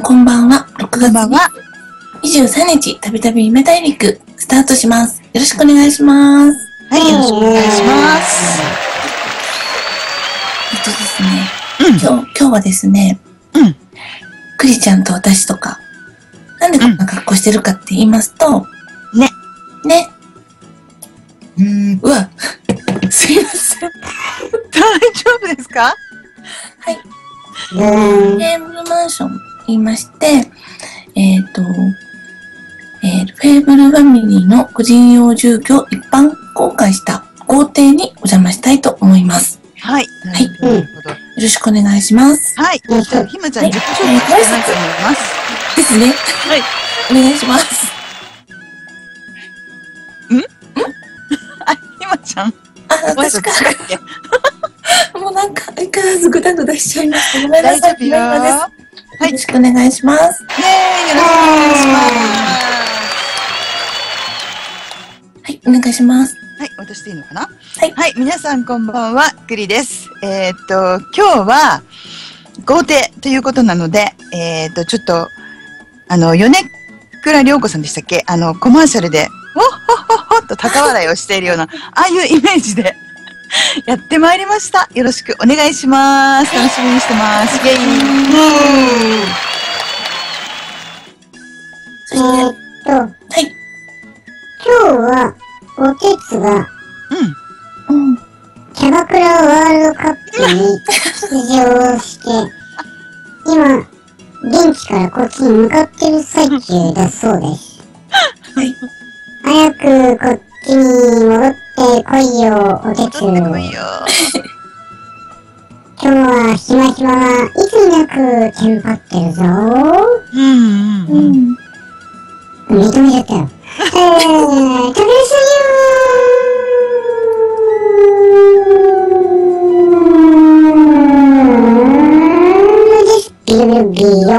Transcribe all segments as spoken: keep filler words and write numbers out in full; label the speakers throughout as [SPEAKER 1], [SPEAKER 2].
[SPEAKER 1] こんばんは。ろくがつ
[SPEAKER 2] こんばんは。
[SPEAKER 1] にじゅうさんにち、たびたび夢大陸、スタートします。よろしくお願いします。
[SPEAKER 2] はい、よろしくお願いします。
[SPEAKER 1] えっとですね、
[SPEAKER 2] うん、
[SPEAKER 1] 今日、今日はですね、
[SPEAKER 2] うん。
[SPEAKER 1] クリちゃんと私とか、なんでこんな格好してるかって言いますと、
[SPEAKER 2] ね。
[SPEAKER 1] ね。
[SPEAKER 2] うん。
[SPEAKER 1] うわ、すいません。
[SPEAKER 2] 大丈夫ですか？
[SPEAKER 1] はい。テーブルマンション言いまして、えっと、えー、フェーブルファミリーの個人用住居を一般公開した豪邸にお邪魔したいと思います。
[SPEAKER 2] はい。
[SPEAKER 1] はい。
[SPEAKER 2] なるほど。
[SPEAKER 1] よろしくお願いします。
[SPEAKER 2] はい。じゃあ、ひまちゃん、自己紹介してないと思います。
[SPEAKER 1] ですね。
[SPEAKER 2] はい。
[SPEAKER 1] お願いします。
[SPEAKER 2] ん？ん？あ、ひまちゃん。
[SPEAKER 1] あ、私か。もうなんか、相変わらずぐだぐだしちゃいました。ごめんなさい。
[SPEAKER 2] 大丈夫よ。はい。
[SPEAKER 1] よろしくお願いします。
[SPEAKER 2] イェーイ、よろしくお願いします。
[SPEAKER 1] はい、お願いします。
[SPEAKER 2] はい、私でいいのかな？
[SPEAKER 1] はい。
[SPEAKER 2] はい、皆さんこんばんは、クリです。えー、っと、今日は豪邸ということなので、えー、っと、ちょっと、あの、米倉涼子さんでしたっけ？あの、コマーシャルで、おっほっほっほっと高笑いをしているような、ああいうイメージでやってまいりました。よろしくお願いします。楽しみにしてます。イェイ。
[SPEAKER 1] そして、えー、っと、はい。
[SPEAKER 3] 今日は、おてつが、
[SPEAKER 2] うん。
[SPEAKER 1] うん。
[SPEAKER 3] キャバクラワールドカップに出場して、今、現地からこっちに向かってる最中だそうです。
[SPEAKER 1] はい。
[SPEAKER 3] 早くこっちに戻ってこいよ、おてつ。
[SPEAKER 2] 戻ってこいよ。
[SPEAKER 3] 今日はひまひまがいつになくテンパってるぞ。
[SPEAKER 2] うんうんうん。
[SPEAKER 3] 認めちゃったよ。えー、食べ過ぎよービロビロビヨーン。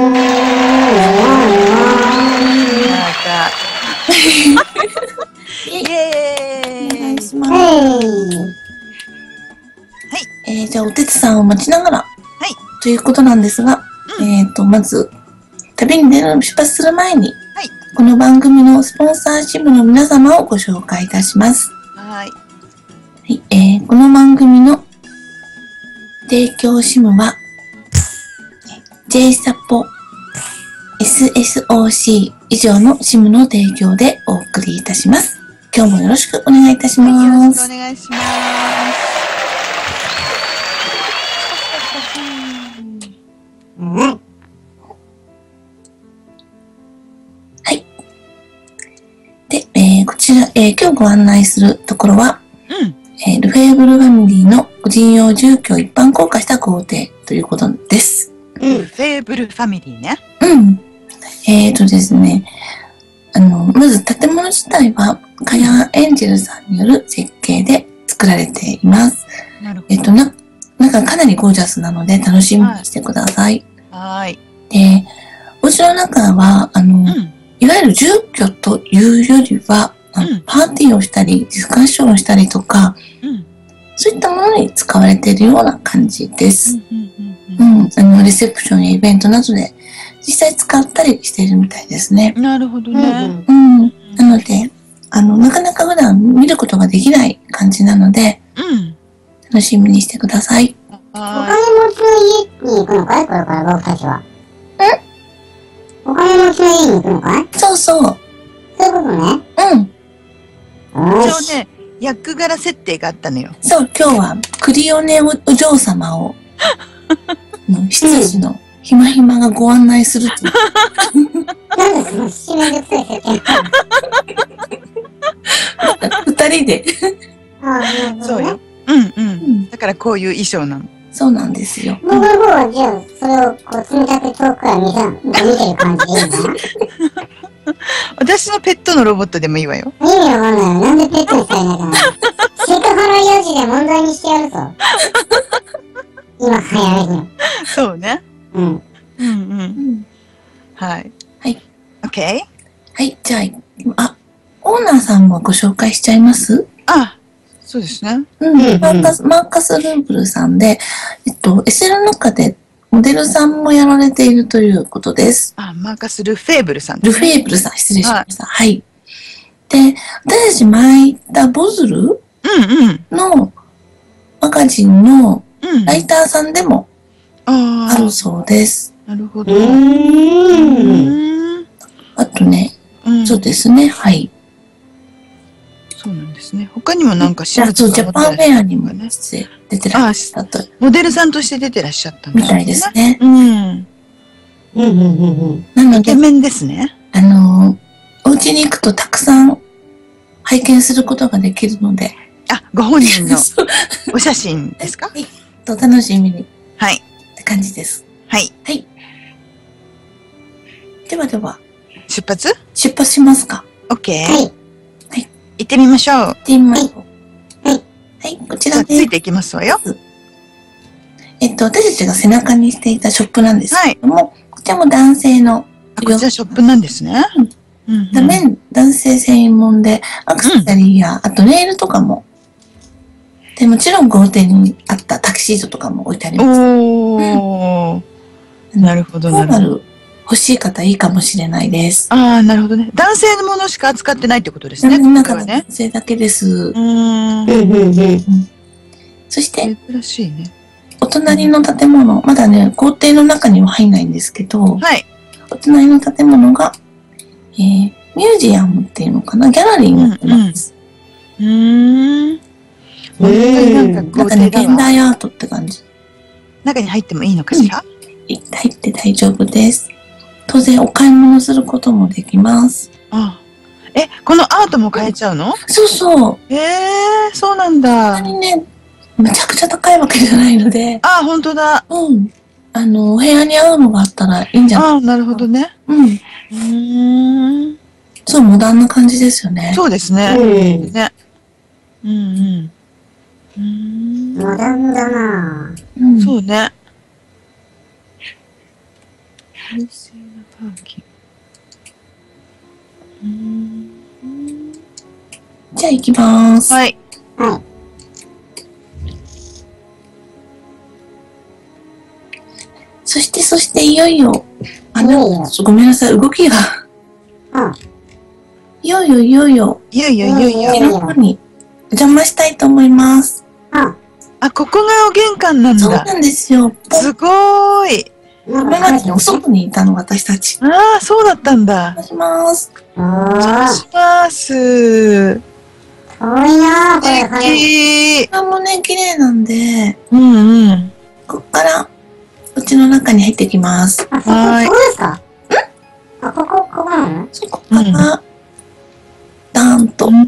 [SPEAKER 2] なんか。イェーイ。
[SPEAKER 1] お願いします。
[SPEAKER 3] はい。
[SPEAKER 1] えー、じゃあ、おてつさんを待ちながら、
[SPEAKER 2] はい。
[SPEAKER 1] ということなんですが、うん、えっと、まず、旅に出る、出発する前に、
[SPEAKER 2] はい。
[SPEAKER 1] この番組のスポンサーシップの皆様をご紹介いたします。
[SPEAKER 2] はい。
[SPEAKER 1] はい。えー、この番組の提供シムは、J サポ エスエスオーシー 以上のシムの提供でお送りいたします。今日もよろしくお願いいたします。
[SPEAKER 2] はい、よろしくお願いします。
[SPEAKER 3] うん。
[SPEAKER 1] で、えー、こちら、えー、今日ご案内するところは、
[SPEAKER 2] うん。
[SPEAKER 1] えー、ルフェーブルファミリーの個人用住居を一般公開した豪邸ということです。
[SPEAKER 2] うん。ルフェーブルファミリーね。
[SPEAKER 1] うん。えーとですね、あの、まず建物自体は、カヤンエンジェルさんによる設計で作られています。
[SPEAKER 2] なるほど。
[SPEAKER 1] えっと、な、なんかかなりゴージャスなので楽しみにしてください。
[SPEAKER 2] はい。
[SPEAKER 1] で、お家の中は、あの、うん、いわゆる住居というよりは、うん、パーティーをしたり、ディスカッションをしたりとか、うん、そういったものに使われているような感じです。うん、あの、レセプションやイベントなどで実際使ったりしているみたいですね。
[SPEAKER 2] なるほどね。
[SPEAKER 1] うん。うん、なので、あの、なかなか普段見ることができない感じなので、うん、楽しみにしてください。
[SPEAKER 3] お金持ちの家に行くのかい？これから僕たちは。ん？お金持ちの家に行くのかい？
[SPEAKER 1] そうそう。
[SPEAKER 3] そういうことね。
[SPEAKER 1] うん。
[SPEAKER 2] 一応ね、役柄設定があったのよ。
[SPEAKER 1] そう、今日はクリオネお嬢様を、執事のひまひまがご案内すると。
[SPEAKER 3] なんでその七面倒くさい設定
[SPEAKER 1] 二人で。
[SPEAKER 2] そうよ。うんうん。だからこういう衣装なの。
[SPEAKER 1] そうなんですよ。
[SPEAKER 3] 僕の方はじゃあ、それをこう、冷たく遠くから見た、見てる感じでいいんだな。
[SPEAKER 2] 私のペットのロボットでもいいわよ。
[SPEAKER 3] 意味わかんないよ。なんでペットにされないかな。セクハラよじで問題にしてやるぞ。今流行りの。
[SPEAKER 2] そうね。
[SPEAKER 3] うん。
[SPEAKER 2] うんうん。はい。
[SPEAKER 1] はい。
[SPEAKER 2] OK？
[SPEAKER 1] はい、じゃあ、あ、オーナーさんもご紹介しちゃいます？
[SPEAKER 2] あ、そうですね。
[SPEAKER 1] うん。マーカス、マーカス・ルーブルさんで、えっと、エスエル の中でモデルさんもやられているということです。
[SPEAKER 2] あ、マーカス・ルフェーブルさん
[SPEAKER 1] です、ね。ルフェーブルさん、失礼しました。はい。はい、で、私たち前行ったボズルのマガジンのライターさんでもあるそうです。
[SPEAKER 2] なるほど。
[SPEAKER 1] あとね、うん、そうですね、はい。
[SPEAKER 2] そうなんですね。他にもなんか
[SPEAKER 1] シャツジャパンフェアにもね、出てらっしゃったと。
[SPEAKER 2] モデルさんとして出てらっしゃったん
[SPEAKER 1] ですね。みたいですね。
[SPEAKER 2] うん。うんうんうんうん。なので、イケメンですね。
[SPEAKER 1] あの、お家に行くとたくさん拝見することができるので。
[SPEAKER 2] あ、ご本人のお写真ですか？
[SPEAKER 1] はい。と楽しみに。
[SPEAKER 2] はい。
[SPEAKER 1] って感じです。
[SPEAKER 2] はい。
[SPEAKER 1] はい。ではでは。
[SPEAKER 2] 出発？
[SPEAKER 1] 出発しますか。
[SPEAKER 2] オッケー。
[SPEAKER 1] はい。はい。
[SPEAKER 2] 行ってみましょう。
[SPEAKER 1] 行ってみましょう。はい。はい、こちらで。
[SPEAKER 2] ついていきますわよ。
[SPEAKER 1] えっと、私たちが背中にしていたショップなんですけども、はい、こちらも男性の。
[SPEAKER 2] あ、こちらショップなんですね。
[SPEAKER 1] うん。うん、面、男性専門で、アクセサリーや、うん、あとネイルとかも。で、もちろん豪邸にあったタキシードとかも置いてあります。
[SPEAKER 2] おー。うん、なるほど、なるほど。
[SPEAKER 1] 欲しい方いいかもしれないです。
[SPEAKER 2] ああ、なるほどね。男性のものしか扱ってないってことですね。
[SPEAKER 1] 中はね。男性だけです。うん。そして、
[SPEAKER 2] 珍しいね。
[SPEAKER 1] お隣の建物、まだね、豪邸の中には入んないんですけど、
[SPEAKER 2] はい。
[SPEAKER 1] お隣の建物が、えー、ミュージアムっていうのかな、ギャラリーになってます。
[SPEAKER 2] うん、うん。うーん。本当になんか豪邸だわ。
[SPEAKER 1] なんかね、現代アートって感じ。
[SPEAKER 2] 中に入ってもいいのかしら？
[SPEAKER 1] 入って大丈夫です。当然お買い物することもできます。
[SPEAKER 2] ああ。え、このアートも買えちゃうの？
[SPEAKER 1] そうそう。
[SPEAKER 2] ええー、そうなんだ。
[SPEAKER 1] そんなにね、めちゃくちゃ高いわけじゃないので。
[SPEAKER 2] ああ、本当だ。
[SPEAKER 1] うん。あの、お部屋に合うのがあったらいいんじゃない？
[SPEAKER 2] ああ、なるほどね。
[SPEAKER 1] うん。
[SPEAKER 2] うーん。
[SPEAKER 1] そう、モダンな感じですよね。
[SPEAKER 2] そうですね。
[SPEAKER 3] うん。
[SPEAKER 2] ね。うんうん。うーん。
[SPEAKER 3] モダンだなぁ。
[SPEAKER 1] うん。
[SPEAKER 2] そうね。冷静なパーキング。
[SPEAKER 1] じゃあ行きまーす。
[SPEAKER 2] はい。
[SPEAKER 3] はい。
[SPEAKER 1] そして、そして、いよいよ、あの、ごめんなさい、動きが。
[SPEAKER 3] うん。
[SPEAKER 1] いよいよ、いよいよ。
[SPEAKER 2] いよいよ、いよいよ。
[SPEAKER 1] いろんなにお邪魔したいと思います。
[SPEAKER 3] うん。
[SPEAKER 2] あ、ここがお玄関なんだ。
[SPEAKER 1] そうなんですよ。
[SPEAKER 2] すごーい。
[SPEAKER 1] これがね、お外にいたの、私たち。
[SPEAKER 2] ああ、そうだったんだ。
[SPEAKER 1] お願いします。
[SPEAKER 3] お邪
[SPEAKER 2] 魔します。
[SPEAKER 3] 遠いなぁ、これ。
[SPEAKER 2] 素敵。
[SPEAKER 1] こちらもね、綺麗なんで、
[SPEAKER 2] うんうん。
[SPEAKER 1] ここから、うちの中に入ってきます。
[SPEAKER 3] あ、そこ、そこですか？んあ、ここ、ここなの？
[SPEAKER 1] そこから、ダーンと。
[SPEAKER 2] うん。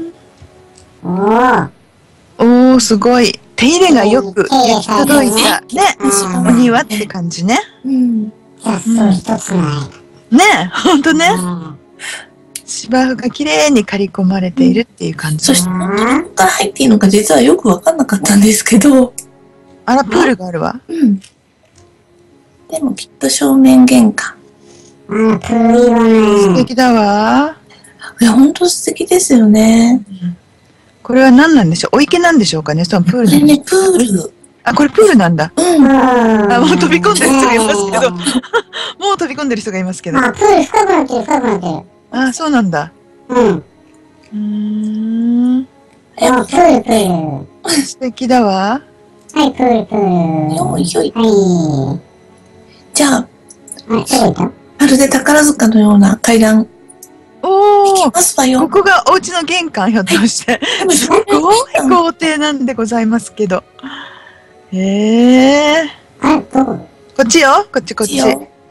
[SPEAKER 3] おー。
[SPEAKER 2] おー、すごい。手入れがよく行き届いた。ね。お庭って感じね。
[SPEAKER 1] うん。
[SPEAKER 3] 雑草一つな
[SPEAKER 2] い。ね、ほんとね。
[SPEAKER 3] うん
[SPEAKER 2] 芝生が綺麗に刈り込まれているっていう感じ。
[SPEAKER 1] そして、どこから入っていいのか実はよくわかんなかったんですけど。
[SPEAKER 2] あら、プールがあるわ。
[SPEAKER 1] うん。でもきっと正面玄関。
[SPEAKER 3] うん、プールはね。
[SPEAKER 2] 素敵だわ。
[SPEAKER 1] いや、ほんと素敵ですよね。
[SPEAKER 2] うん、これは何なんでしょう？お池なんでしょうかね？そのプールなんでしょうか？
[SPEAKER 1] これね、プール。
[SPEAKER 2] あ、これプールなんだ。
[SPEAKER 1] うん。
[SPEAKER 2] あ、もう飛び込んでる人がいますけど。もう飛び込んでる人がいますけど。
[SPEAKER 3] あ、プール深くなってる、深くなってる。
[SPEAKER 2] あ、そうなんだ。
[SPEAKER 3] うん。
[SPEAKER 2] うーん。
[SPEAKER 3] え、プール、プール。
[SPEAKER 2] 素敵だわ。
[SPEAKER 3] はい、プール、プール。
[SPEAKER 1] よいよい。
[SPEAKER 3] はい。
[SPEAKER 1] じゃあ、
[SPEAKER 3] あ、どこ行った？
[SPEAKER 1] まるで宝塚のような階段。
[SPEAKER 2] おー。
[SPEAKER 1] ますわよ。
[SPEAKER 2] ここがお家の玄関ひょっとして。すごい豪邸なんでございますけど。へえ。
[SPEAKER 3] あ、どこ？
[SPEAKER 2] こっちよ。こっちこっち。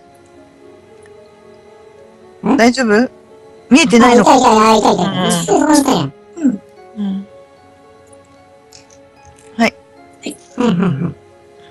[SPEAKER 2] 大丈夫？見えてないのか。
[SPEAKER 3] あ、いたいた、いたいた。すぐそこにいたやん。
[SPEAKER 1] うん。
[SPEAKER 2] うん。はい。
[SPEAKER 1] はい。
[SPEAKER 3] はいはいはい。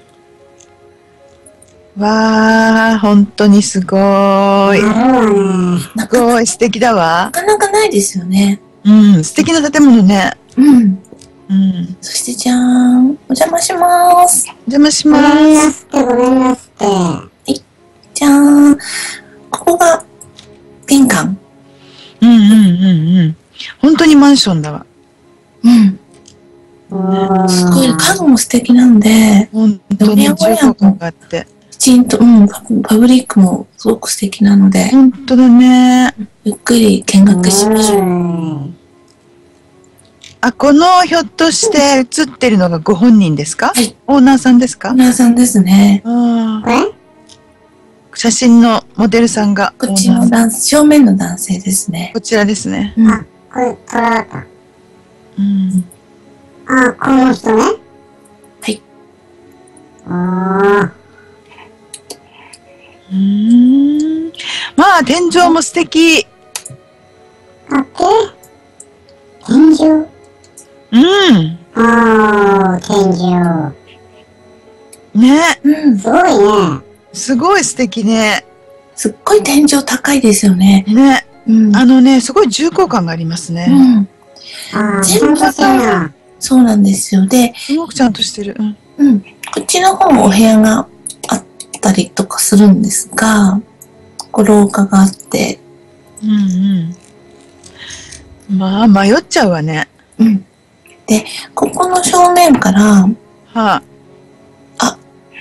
[SPEAKER 2] わー、本当にすごーい。すごい素敵だわ。
[SPEAKER 1] なかなかないですよね。
[SPEAKER 2] うん、素敵な建物ね。
[SPEAKER 1] うん。
[SPEAKER 2] うん。
[SPEAKER 1] そしてじゃーん。お邪魔します。
[SPEAKER 2] お邪魔しま
[SPEAKER 3] ごめんな
[SPEAKER 2] す。
[SPEAKER 3] すって、ごめんなすって。
[SPEAKER 1] はい。じゃーん。ここが玄関。
[SPEAKER 2] うんうんうんうん。本当にマンションだわ。
[SPEAKER 1] うん。
[SPEAKER 3] おー。
[SPEAKER 1] すごい家具も素敵なんで、
[SPEAKER 2] 本当に重厚感があって。
[SPEAKER 1] きちんと、うん、パブリックもすごく素敵なので、
[SPEAKER 2] 本当だね。
[SPEAKER 1] ゆっくり見学しましょう。
[SPEAKER 2] あ、このひょっとして写ってるのがご本人ですか？
[SPEAKER 1] はい。
[SPEAKER 2] オーナーさんですか？
[SPEAKER 1] オーナーさんですね。
[SPEAKER 2] ああ。写真のモデルさんが。
[SPEAKER 1] こっちの男正面の男性ですね。
[SPEAKER 2] こちらですね。
[SPEAKER 3] うん、あ、これ、トラか。
[SPEAKER 2] うん。
[SPEAKER 3] あ、この人ね。
[SPEAKER 1] はい。
[SPEAKER 3] ああ。
[SPEAKER 2] うーん。まあ、天井も素敵。
[SPEAKER 3] かっけ天井。
[SPEAKER 2] うん。
[SPEAKER 3] ああ、天井。
[SPEAKER 2] ね。
[SPEAKER 1] うん。
[SPEAKER 3] すごいね。
[SPEAKER 2] すごい素敵ね。
[SPEAKER 1] すっごい天井高いですよね。
[SPEAKER 2] ね。
[SPEAKER 1] うん。
[SPEAKER 2] あのね、すごい重厚感がありますね。
[SPEAKER 1] うん。
[SPEAKER 3] ああ、ち
[SPEAKER 1] 全部
[SPEAKER 3] ゃんとしてるな。
[SPEAKER 1] そうなんですよ。で、
[SPEAKER 2] すごくちゃんとしてる。うん。
[SPEAKER 1] うん。こっちの方もお部屋があったりとかするんですが、こう廊下があって。
[SPEAKER 2] うんうん。まあ、迷っちゃうわね。
[SPEAKER 1] うん。で、ここの正面から、
[SPEAKER 2] はあ。
[SPEAKER 1] あ、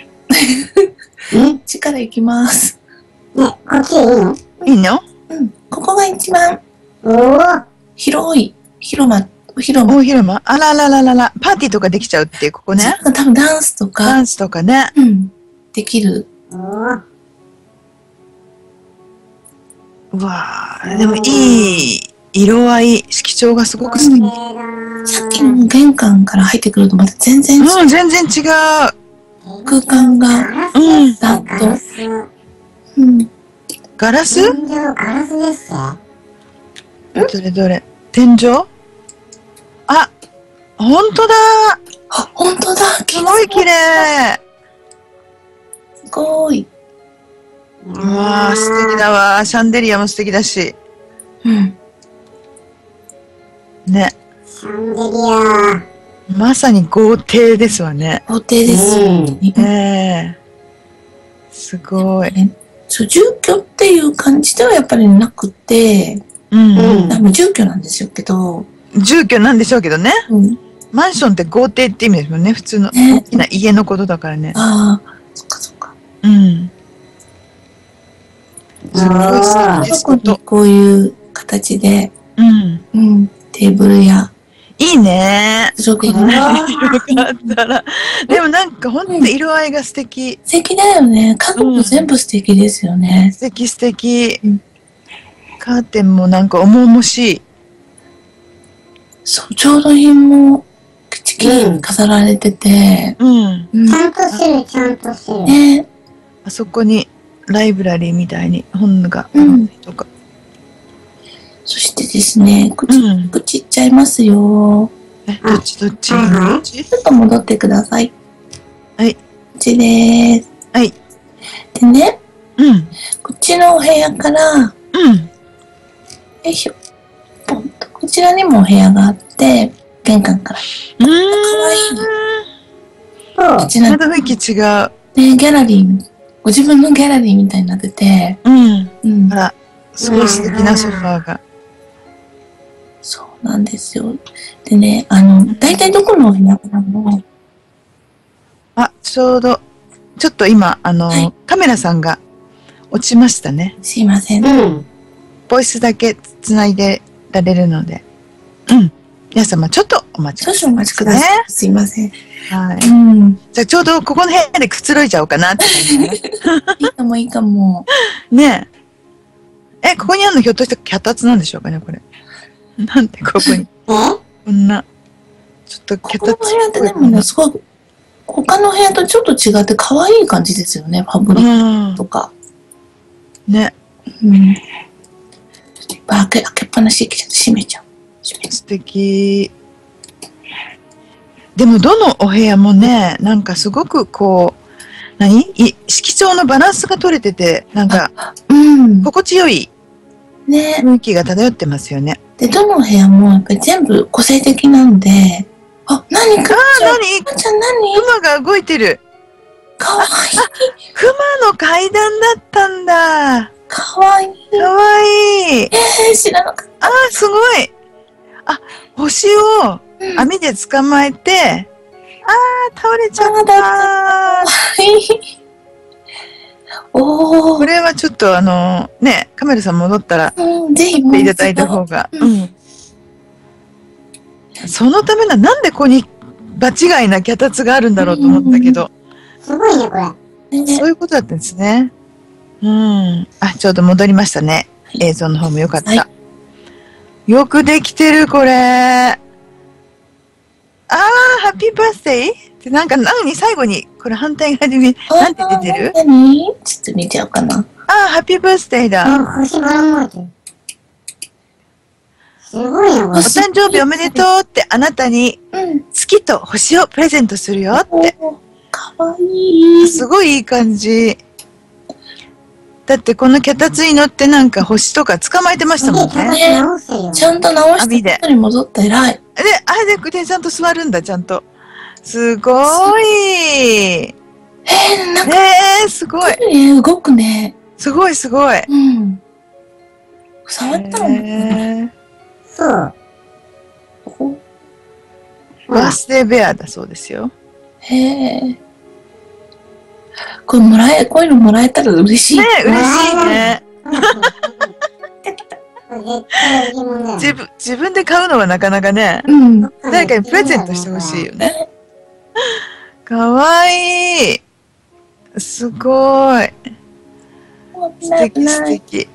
[SPEAKER 1] 力いきます。
[SPEAKER 3] ね、こっちでいいの？
[SPEAKER 2] いいの？
[SPEAKER 1] うん。ここが一番
[SPEAKER 3] おお。
[SPEAKER 1] 広い広間、広間。
[SPEAKER 2] 大広間？あららららら。パーティーとかできちゃうっていう、ここね。
[SPEAKER 1] 多分ダンスとか。
[SPEAKER 2] ダンスとかね。
[SPEAKER 1] うん。できる。
[SPEAKER 3] おお。
[SPEAKER 2] うわぁ、でもいい色合い、色調がすごく素敵。
[SPEAKER 1] さっきの玄関から入ってくるとまた全然違う。
[SPEAKER 2] うん、全然違う。
[SPEAKER 1] 空間が、
[SPEAKER 2] うん。
[SPEAKER 1] だっと。うん。
[SPEAKER 2] ガラス？
[SPEAKER 3] 天井ガラスですよ。
[SPEAKER 2] どれどれ。天井？あ、ほんとだ
[SPEAKER 1] あ、ほんとだ。
[SPEAKER 2] すごい綺麗。
[SPEAKER 1] すごい。
[SPEAKER 2] うわぁ、素敵だわ。シャンデリアも素敵だし。
[SPEAKER 1] うん。
[SPEAKER 2] ね。
[SPEAKER 3] シャンデリア。
[SPEAKER 2] まさに豪邸ですわね。
[SPEAKER 1] 豪邸ですよね。
[SPEAKER 2] ええ。すごい。
[SPEAKER 1] そう、住居っていう感じではやっぱりなくて、
[SPEAKER 2] うん
[SPEAKER 1] うん。多分住居なんですよけど。
[SPEAKER 2] 住居なんでしょうけどね。
[SPEAKER 1] うん。
[SPEAKER 2] マンションって豪邸って意味ですもんね。普通の大きな家のことだからね。
[SPEAKER 1] ああ、そっかそっか。
[SPEAKER 2] うん。すごい素敵ですこと。
[SPEAKER 1] こういう形で、
[SPEAKER 2] うん。
[SPEAKER 1] うん。テーブルや。
[SPEAKER 2] いいね。
[SPEAKER 1] すごくいい。
[SPEAKER 2] よかったら。でもなんかほんと色合いが素敵。
[SPEAKER 1] 素敵だよね。家具も全部素敵ですよね。
[SPEAKER 2] 素敵素敵。カーテンもなんか重々しい。
[SPEAKER 1] そう、調度品もきちきり飾られてて。
[SPEAKER 2] うん。
[SPEAKER 3] ちゃんとしてる、ちゃんとしてる。
[SPEAKER 1] ね。
[SPEAKER 2] あそこにライブラリーみたいに本があるとか。
[SPEAKER 1] そしてですね、口、口いっちゃいますよ。
[SPEAKER 2] え、どっちどっち？
[SPEAKER 1] ちょっと戻ってください。
[SPEAKER 2] はい。
[SPEAKER 1] こっちでーす。
[SPEAKER 2] はい。
[SPEAKER 1] でね、
[SPEAKER 2] うん。
[SPEAKER 1] こっちのお部屋から、
[SPEAKER 2] うん。
[SPEAKER 1] よいしょ。ポンと。こちらにもお部屋があって、玄関から。
[SPEAKER 2] うーん。
[SPEAKER 1] かわいい。
[SPEAKER 2] こちら。また雰囲気違う。
[SPEAKER 1] ね、ギャラリー、ご自分のギャラリーみたいになってて。
[SPEAKER 2] うん。
[SPEAKER 1] うん。
[SPEAKER 2] あら、すごい素敵なソファーが。
[SPEAKER 1] そうなんですよ。でね、あの、大体どこのお部屋からも。
[SPEAKER 2] あ、ちょうど、ちょっと今、あの、はい、カメラさんが落ちましたね。
[SPEAKER 1] すいません。
[SPEAKER 3] うん。
[SPEAKER 2] ボイスだけつないでられるので。うん。皆様、ちょっとお待ちください。
[SPEAKER 1] 少々お待ちください。すいません。
[SPEAKER 2] はい。
[SPEAKER 1] うん。
[SPEAKER 2] じゃあ、ちょうどここの部屋でくつろいじゃおうかなって。
[SPEAKER 1] いいかもいいかも。
[SPEAKER 2] ねえ。え、ここにあるのひょっとして脚立なんでしょうかね、これ。なんでここに。こんな、ちょっと脚立。
[SPEAKER 1] ここの部屋ってでもね、すごい、他の部屋とちょっと違って可愛い感じですよね、ファブリックとか。
[SPEAKER 2] ね。
[SPEAKER 1] うん。ちょっといっぱい開け、開けっぱなしでちょっと閉めちゃう。
[SPEAKER 2] 素敵。でもどのお部屋もね、なんかすごくこう、何い色調のバランスが取れてて、なんか、うん、心地よいね雰囲気が漂ってますよね。
[SPEAKER 1] で、どの部屋もやっぱり全部個性的なんで、あ、何か
[SPEAKER 2] あ、何
[SPEAKER 1] かちゃん何
[SPEAKER 2] 熊が動いてる。
[SPEAKER 1] かわいい。
[SPEAKER 2] 熊の階段だったんだ。
[SPEAKER 1] かわいい。
[SPEAKER 2] かわいい。
[SPEAKER 1] えー、知らなかった。
[SPEAKER 2] あ、すごい。あ、星を網で捕まえて、 倒れちゃっ
[SPEAKER 1] あ
[SPEAKER 2] た。
[SPEAKER 1] おー。
[SPEAKER 2] これはちょっとあの、ね、カメラさん戻ったら、
[SPEAKER 1] うん、ぜひ
[SPEAKER 2] 撮っていただいた方が。
[SPEAKER 1] うん
[SPEAKER 2] うん。そのためな、なんでここに場違いな脚立があるんだろうと思ったけど、
[SPEAKER 3] すごいね、これ。
[SPEAKER 1] ね
[SPEAKER 2] そういうことだったんですね。うん。あ、ちょうど戻りましたね。映像の方も良かった。
[SPEAKER 1] は
[SPEAKER 2] よくできてる、これ。あー、ハッピーバースデーってなんか、なのに最後に、これ反対側に、なんて出てる？
[SPEAKER 1] あー何ちょっと見ちゃおうかな。
[SPEAKER 2] あー、ハッピーバースデーだ。
[SPEAKER 3] あ、星ばらまいてる。すごいな、こ
[SPEAKER 2] お
[SPEAKER 3] れ。
[SPEAKER 2] 誕生日おめでとうってあなたに
[SPEAKER 1] うん。
[SPEAKER 2] 月と星をプレゼントするよって。
[SPEAKER 1] おーかわいい。
[SPEAKER 2] すごいいい感じ。だってこの脚立に乗ってなんか星とか捕まえてましたもん
[SPEAKER 3] すげえ、
[SPEAKER 2] ね。
[SPEAKER 3] 直してるよ。
[SPEAKER 1] ちゃんと直して
[SPEAKER 2] 網で
[SPEAKER 1] 元に戻った偉い。
[SPEAKER 2] で、あれで、でちゃんと座るんだ、ちゃんと。すごい。
[SPEAKER 1] えー、なんか、
[SPEAKER 2] えー、すごい。
[SPEAKER 1] ね、動くね。
[SPEAKER 2] すごいすごい。
[SPEAKER 1] うん。触ったらね。
[SPEAKER 2] えー
[SPEAKER 3] そう。
[SPEAKER 1] お
[SPEAKER 2] バースデーベアだそうですよ。
[SPEAKER 1] へえ。これもらえ、こういうのもらえたら嬉しい。
[SPEAKER 2] ね嬉しいね。
[SPEAKER 3] 絶対疑問だよ。
[SPEAKER 2] 自分、自分で買うのはなかなかね、
[SPEAKER 1] うん。
[SPEAKER 2] 誰かにプレゼントしてほしいよね。かわいい。すごい。素敵素敵。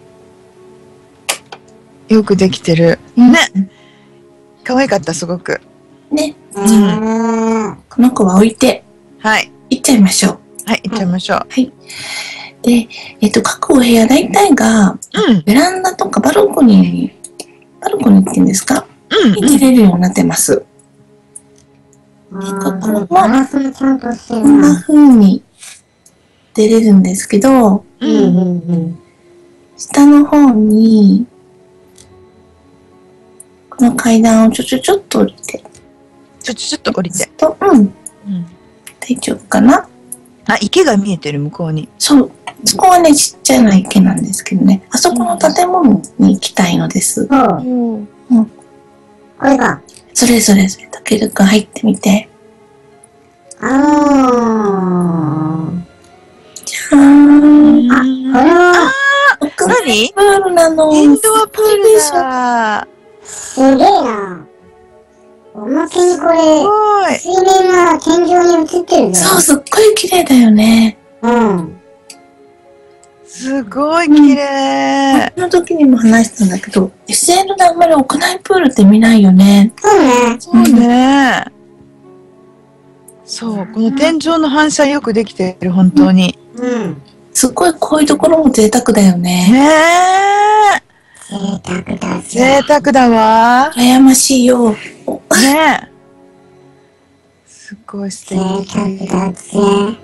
[SPEAKER 2] よくできてる。
[SPEAKER 1] ね。
[SPEAKER 2] 可愛かった、すごく。
[SPEAKER 1] ね。
[SPEAKER 3] うーん。
[SPEAKER 1] この子は置いて、
[SPEAKER 2] はい。
[SPEAKER 1] 行っちゃいましょう。
[SPEAKER 2] はい、行っちゃいましょう。
[SPEAKER 1] で、えっと、各お部屋大体が、
[SPEAKER 2] うん。
[SPEAKER 1] ベランダとかバルコニーに、バルコニーって言うんですか
[SPEAKER 2] うん。
[SPEAKER 1] に出れるようになってます。
[SPEAKER 3] あーガラスもちゃんとしてる
[SPEAKER 1] こんな
[SPEAKER 3] な。
[SPEAKER 1] 風に出れるんですけど、
[SPEAKER 2] うん。
[SPEAKER 3] うんうん
[SPEAKER 1] 下の方に、この階段をちょちょちょっと降りて、
[SPEAKER 2] ちょ、ちょ、ちょっと降りて。
[SPEAKER 1] と、うん、
[SPEAKER 2] うん。
[SPEAKER 1] 大丈夫かな？
[SPEAKER 2] あ、池が見えてる、向こうに。
[SPEAKER 1] そう。そこはね、ちっちゃな池なんですけどね。あそこの建物に行きたいのです。
[SPEAKER 3] そう。これか。
[SPEAKER 1] それぞれそれ、たけるくん入ってみて。
[SPEAKER 3] あー。
[SPEAKER 1] じゃーん。
[SPEAKER 3] あ、これは、
[SPEAKER 1] 屋
[SPEAKER 2] 何
[SPEAKER 1] 内プールなの。
[SPEAKER 2] インドアプール
[SPEAKER 1] でしょ。
[SPEAKER 2] だ。
[SPEAKER 3] すげえな。おまけにこ
[SPEAKER 2] す
[SPEAKER 3] れ、
[SPEAKER 2] ごい。
[SPEAKER 3] 水面が天井に映ってるぞ。
[SPEAKER 1] そう、すっごい綺麗だよね。
[SPEAKER 3] うん。
[SPEAKER 2] すごい綺麗。
[SPEAKER 1] その時にも話したんだけど、エスエル であんまり屋内プールって見ないよね。
[SPEAKER 3] そうね。
[SPEAKER 2] そうね。そう、この天井の反射よくできてる、本当に。
[SPEAKER 3] うん。
[SPEAKER 1] すっごいこういうところも贅沢だよね。
[SPEAKER 2] ね
[SPEAKER 3] 贅沢だ
[SPEAKER 2] え。
[SPEAKER 3] ぜ。
[SPEAKER 2] 贅沢だわ。
[SPEAKER 1] 羨ましいよ。お
[SPEAKER 2] ねえ。すごい素
[SPEAKER 3] 贅
[SPEAKER 2] 敵。
[SPEAKER 3] 沢だぜ。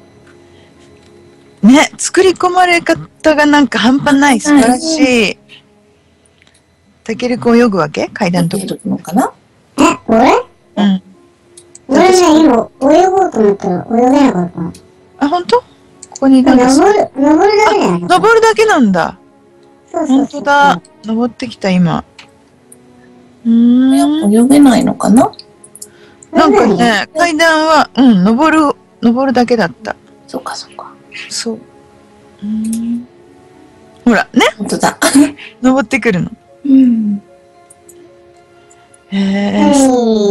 [SPEAKER 2] ね、作り込まれ方がなんか半端ない。素晴らしい。たけるくん泳ぐわけ階段のとこ。
[SPEAKER 1] るのかな？
[SPEAKER 3] え、俺
[SPEAKER 2] うん。
[SPEAKER 3] 俺ね、今、泳ごうと思ったら泳げなかったの。
[SPEAKER 2] あ、本当？ここになんか
[SPEAKER 3] 登る、登るだけだよね。
[SPEAKER 2] 登るだけなんだ。
[SPEAKER 3] そうそうそう。
[SPEAKER 2] 本当だ。登ってきた、今。うーん。
[SPEAKER 1] 泳げないのかな？
[SPEAKER 2] なんかね、階段は、うん、登る、登るだけだった。
[SPEAKER 1] そうかそうか。
[SPEAKER 2] そう。うーん。ほら、ね、
[SPEAKER 1] 本当だ。
[SPEAKER 2] 登ってくるの。
[SPEAKER 1] うん。
[SPEAKER 2] へ
[SPEAKER 3] え
[SPEAKER 2] え、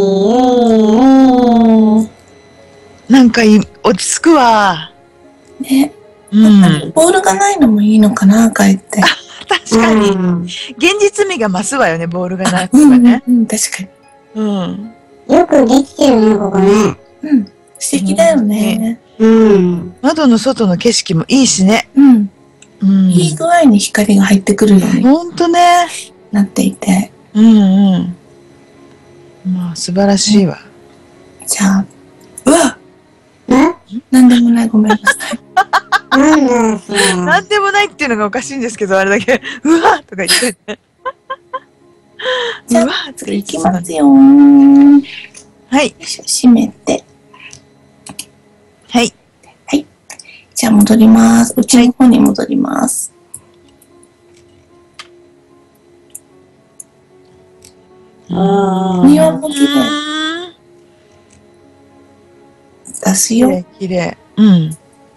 [SPEAKER 3] ー、
[SPEAKER 2] なんかい落ち着くわ。
[SPEAKER 1] ね。
[SPEAKER 2] うん。
[SPEAKER 1] ボールがないのもいいのかな、帰って。
[SPEAKER 2] 確かに。
[SPEAKER 3] うん。
[SPEAKER 2] 現実味が増すわよね、ボールがなく
[SPEAKER 1] うん、
[SPEAKER 2] ばね。
[SPEAKER 1] うん、確かに。
[SPEAKER 2] うん。
[SPEAKER 3] よくできてるね、ここね。
[SPEAKER 1] うん。素敵だよね。
[SPEAKER 3] うん。
[SPEAKER 2] 窓の外の景色もいいしね。
[SPEAKER 1] うん。
[SPEAKER 2] うん。
[SPEAKER 1] いい具合に光が入ってくるように
[SPEAKER 2] ほんとね。
[SPEAKER 1] なっていて。
[SPEAKER 2] うんうん。まあ、素晴らしいわ。
[SPEAKER 1] じゃあ、うわ
[SPEAKER 3] え
[SPEAKER 1] なんでもない、ごめんなさい。
[SPEAKER 3] なんだそれ。
[SPEAKER 2] なんでもないっていうのがおかしいんですけど、あれだけ、うわとか言ってね。
[SPEAKER 1] じゃあ
[SPEAKER 2] うわ
[SPEAKER 1] 次行きますよー。よ
[SPEAKER 2] はい。
[SPEAKER 1] いしょ、閉めて。
[SPEAKER 2] はい。
[SPEAKER 1] じゃあ戻ります。うちの方に戻ります。
[SPEAKER 3] うん。
[SPEAKER 1] 庭も綺麗。 すよ。
[SPEAKER 2] 綺麗、綺麗。うん。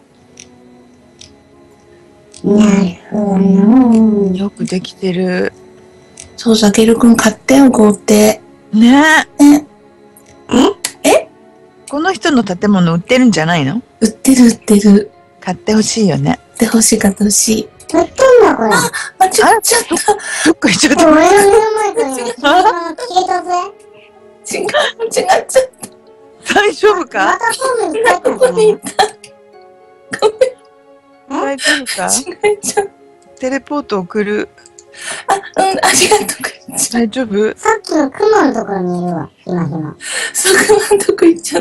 [SPEAKER 3] なるほどね。
[SPEAKER 2] よくできてる。
[SPEAKER 1] そう、ザケルくん買ったよ、豪邸。
[SPEAKER 2] ね
[SPEAKER 1] ね。
[SPEAKER 3] え
[SPEAKER 1] え
[SPEAKER 2] この人の建物売ってるんじゃないの？
[SPEAKER 1] 売ってる売ってる。
[SPEAKER 2] 買ってほしいよね。
[SPEAKER 1] 売ってほしい、買ってほしい。
[SPEAKER 3] 売ってんだ、これ。
[SPEAKER 1] 間違っちゃった。
[SPEAKER 2] どっか行っちゃった。
[SPEAKER 3] 俺の目の前からね、消えたぜ。
[SPEAKER 1] 違う、間違っちゃった。
[SPEAKER 2] 大丈夫
[SPEAKER 3] ま
[SPEAKER 2] か？
[SPEAKER 3] たホームに帰った
[SPEAKER 1] どこに行った？ごめん、
[SPEAKER 2] 大丈夫か？
[SPEAKER 1] 違えちゃった。
[SPEAKER 2] テレポート送る。
[SPEAKER 1] あ、うん、ありがとう、くりちゃん。
[SPEAKER 2] 大丈夫？
[SPEAKER 3] さっきの雲のところにいるわ、ひまひま。
[SPEAKER 1] そこまんとこ行っちゃった。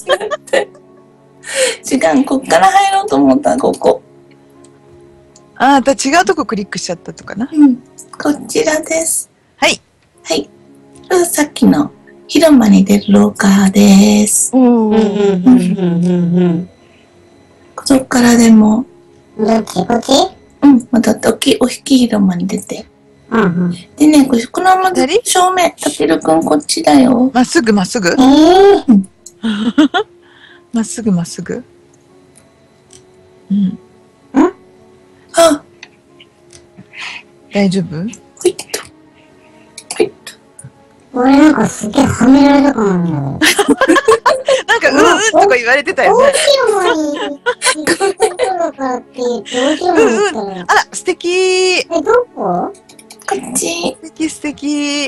[SPEAKER 1] 違って。違う、こっから入ろうと思った、ここ。
[SPEAKER 2] あ、あた違うとこクリックしちゃったとかな。
[SPEAKER 1] うん、こちらです。
[SPEAKER 2] はい。
[SPEAKER 1] はい。これさっきの広間に出る廊下です。
[SPEAKER 2] お
[SPEAKER 3] うんうん
[SPEAKER 2] ー。
[SPEAKER 3] うんうんうん
[SPEAKER 1] そっからでも、
[SPEAKER 3] うん。どっちこっち
[SPEAKER 1] うん、また大きい、大きい広間に出て。
[SPEAKER 3] うんうん。
[SPEAKER 1] でね、これ、このまま正面、たけるくんこっちだよ。
[SPEAKER 2] まっすぐまっすぐ
[SPEAKER 3] えー、
[SPEAKER 2] まっすぐまっすぐ。うん。
[SPEAKER 1] あ、
[SPEAKER 2] 大丈夫？
[SPEAKER 1] ほいっと。ほいっと。
[SPEAKER 3] 俺なんかすげえはめられたかなんだよ。
[SPEAKER 2] なんか、うんうんとか言われてたよね。
[SPEAKER 3] 大広間に行くことだからって言って、大広間に行ったら。
[SPEAKER 2] あら、素敵。
[SPEAKER 3] え、どこ？
[SPEAKER 1] こっち。
[SPEAKER 2] 素敵素敵。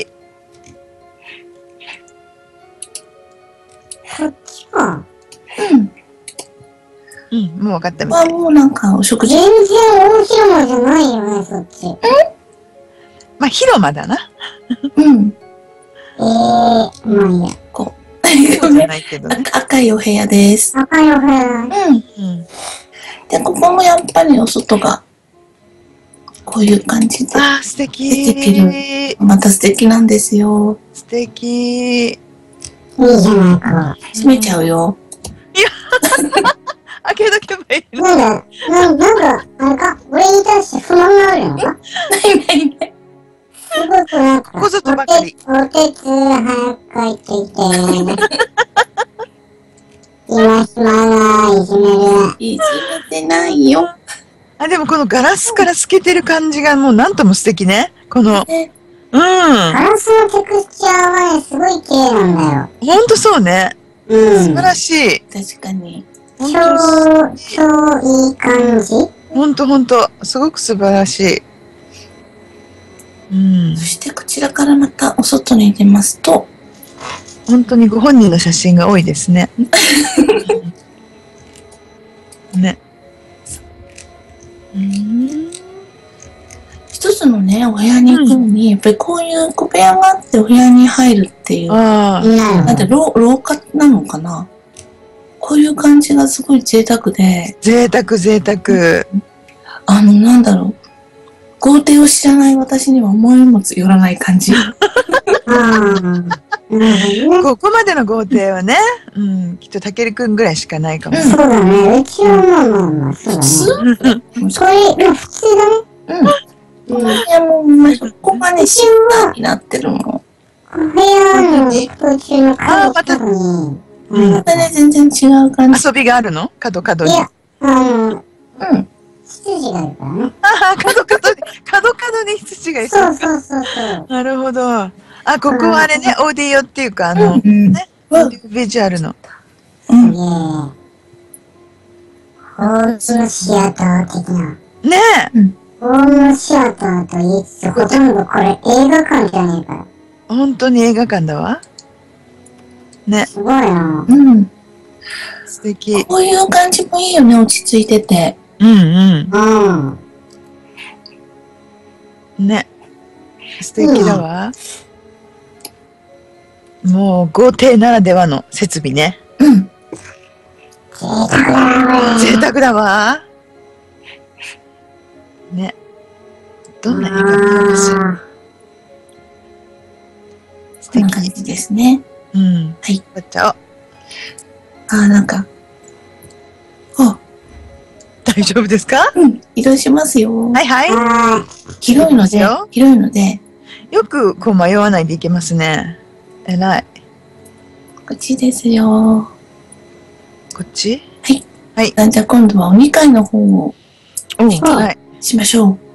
[SPEAKER 3] こっちか。
[SPEAKER 1] うん。
[SPEAKER 2] うん、もう分かったみた
[SPEAKER 1] あ、
[SPEAKER 2] い。
[SPEAKER 1] もうなんか、お食事。
[SPEAKER 3] 全然大広間じゃないよね、そっち。
[SPEAKER 2] まあ、広間だな。
[SPEAKER 1] うん。
[SPEAKER 3] えー、まあいいや。
[SPEAKER 1] こ
[SPEAKER 2] そう
[SPEAKER 1] う。
[SPEAKER 2] じゃないけどね。
[SPEAKER 1] 赤赤いお部屋です。
[SPEAKER 3] 赤いお部屋。
[SPEAKER 1] うん。
[SPEAKER 2] うん。
[SPEAKER 1] で、ここもやっぱりお外が、こういう感じで、
[SPEAKER 2] あー、素敵。
[SPEAKER 1] 出てきまた素敵なんですよ。
[SPEAKER 2] 素敵。
[SPEAKER 3] いいじゃないか。
[SPEAKER 1] 閉めちゃうよ。
[SPEAKER 2] 開けとけばいいの。
[SPEAKER 3] なんだ、ななんか、あれか、俺に対して不満があるのか？
[SPEAKER 1] ないないない。
[SPEAKER 3] すごくなんか、
[SPEAKER 2] ここぞとばかり。
[SPEAKER 3] おてつ早く帰ってきて。今暇がいじめる。
[SPEAKER 1] いじめてないよ。
[SPEAKER 2] あ、でもこのガラスから透けてる感じがもうなんとも素敵ね。この、
[SPEAKER 1] ね、
[SPEAKER 2] うん。
[SPEAKER 3] ガラスのテクスチャーはね、すごい綺麗なんだよ。
[SPEAKER 2] ほんとそうね。
[SPEAKER 3] うん。
[SPEAKER 2] 素晴らしい。
[SPEAKER 1] 確かに。
[SPEAKER 3] 超、超いい感じ。
[SPEAKER 2] ほんとほんと。すごく素晴らしい。うん
[SPEAKER 1] そ。してこちらからまたお外に出ますと、
[SPEAKER 2] 本当にご本人の写真が多いですね。ね。うん
[SPEAKER 1] 一つのね、お部屋に行くのに、やっぱりこういう小部屋があってお部屋に入るっていう、
[SPEAKER 2] ああ、
[SPEAKER 3] なる
[SPEAKER 1] なんで廊廊下なのかな、こういう感じがすごい贅沢で、
[SPEAKER 2] 贅沢贅沢。
[SPEAKER 1] あの、なんだろう、豪邸を知らない私には思いもよらない感じ。
[SPEAKER 3] ああ。なるほどね。
[SPEAKER 2] ここまでの豪邸はね、うん、きっとたけるくんぐらいしかないかも。
[SPEAKER 3] そうだね。うちはまあまあまあ、そう
[SPEAKER 1] 普
[SPEAKER 3] だね。
[SPEAKER 1] 通
[SPEAKER 3] これ、まあ普通だね。
[SPEAKER 1] うん。この部屋も、まあ、そこがね、シンガーになってるの。
[SPEAKER 3] お部屋の途中の
[SPEAKER 2] あーまた
[SPEAKER 3] 角に、
[SPEAKER 2] うん
[SPEAKER 1] またね、全然違う感じ。
[SPEAKER 2] 遊びがあるの？角角に。
[SPEAKER 3] いや、あの、
[SPEAKER 1] うん。
[SPEAKER 3] 羊がいるからね。
[SPEAKER 2] ああ、角角に、角角に羊がいる。
[SPEAKER 3] そうそうそうそう。
[SPEAKER 2] なるほど。あ、ここはあれね、オーディオっていうか、あの、
[SPEAKER 1] うん。
[SPEAKER 2] ね、
[SPEAKER 1] うん。
[SPEAKER 2] ビジュアルの。
[SPEAKER 1] うん。
[SPEAKER 3] イエーイ。ホームシアター的な。
[SPEAKER 2] ね
[SPEAKER 3] ホームシアターと言いつつ、ほとんどこれ映画館じゃねえから。
[SPEAKER 2] え、本当に映画館だわ。ね、
[SPEAKER 3] すごいな。
[SPEAKER 1] うん。
[SPEAKER 2] 素敵。
[SPEAKER 1] こういう感じもいいよね、落ち着いてて。
[SPEAKER 2] うんうん。
[SPEAKER 3] うん。
[SPEAKER 2] ね。素敵だわ。もう豪邸ならではの設備ね。
[SPEAKER 1] うん。
[SPEAKER 3] 贅沢だな、これ。
[SPEAKER 2] 贅沢だわ。ね。どんな映画なんですよ。
[SPEAKER 3] あ
[SPEAKER 2] 素
[SPEAKER 1] こんな感
[SPEAKER 2] 敵。
[SPEAKER 1] じですね。
[SPEAKER 2] うん。
[SPEAKER 1] はい。
[SPEAKER 2] 買っちゃおう。
[SPEAKER 1] あー、なんか、あ、
[SPEAKER 2] 大丈夫ですか？
[SPEAKER 1] うん、移動しますよ。
[SPEAKER 2] はいはい。
[SPEAKER 3] ーは
[SPEAKER 1] 広いので
[SPEAKER 2] いいですよ、
[SPEAKER 1] 広いので、
[SPEAKER 2] よくこう迷わないでいけますね。偉い。
[SPEAKER 1] こっちですよ。
[SPEAKER 2] こっち？
[SPEAKER 1] はい。
[SPEAKER 2] はい。
[SPEAKER 1] じゃあ今度はおにかいの方を、
[SPEAKER 2] はい。
[SPEAKER 1] しましょ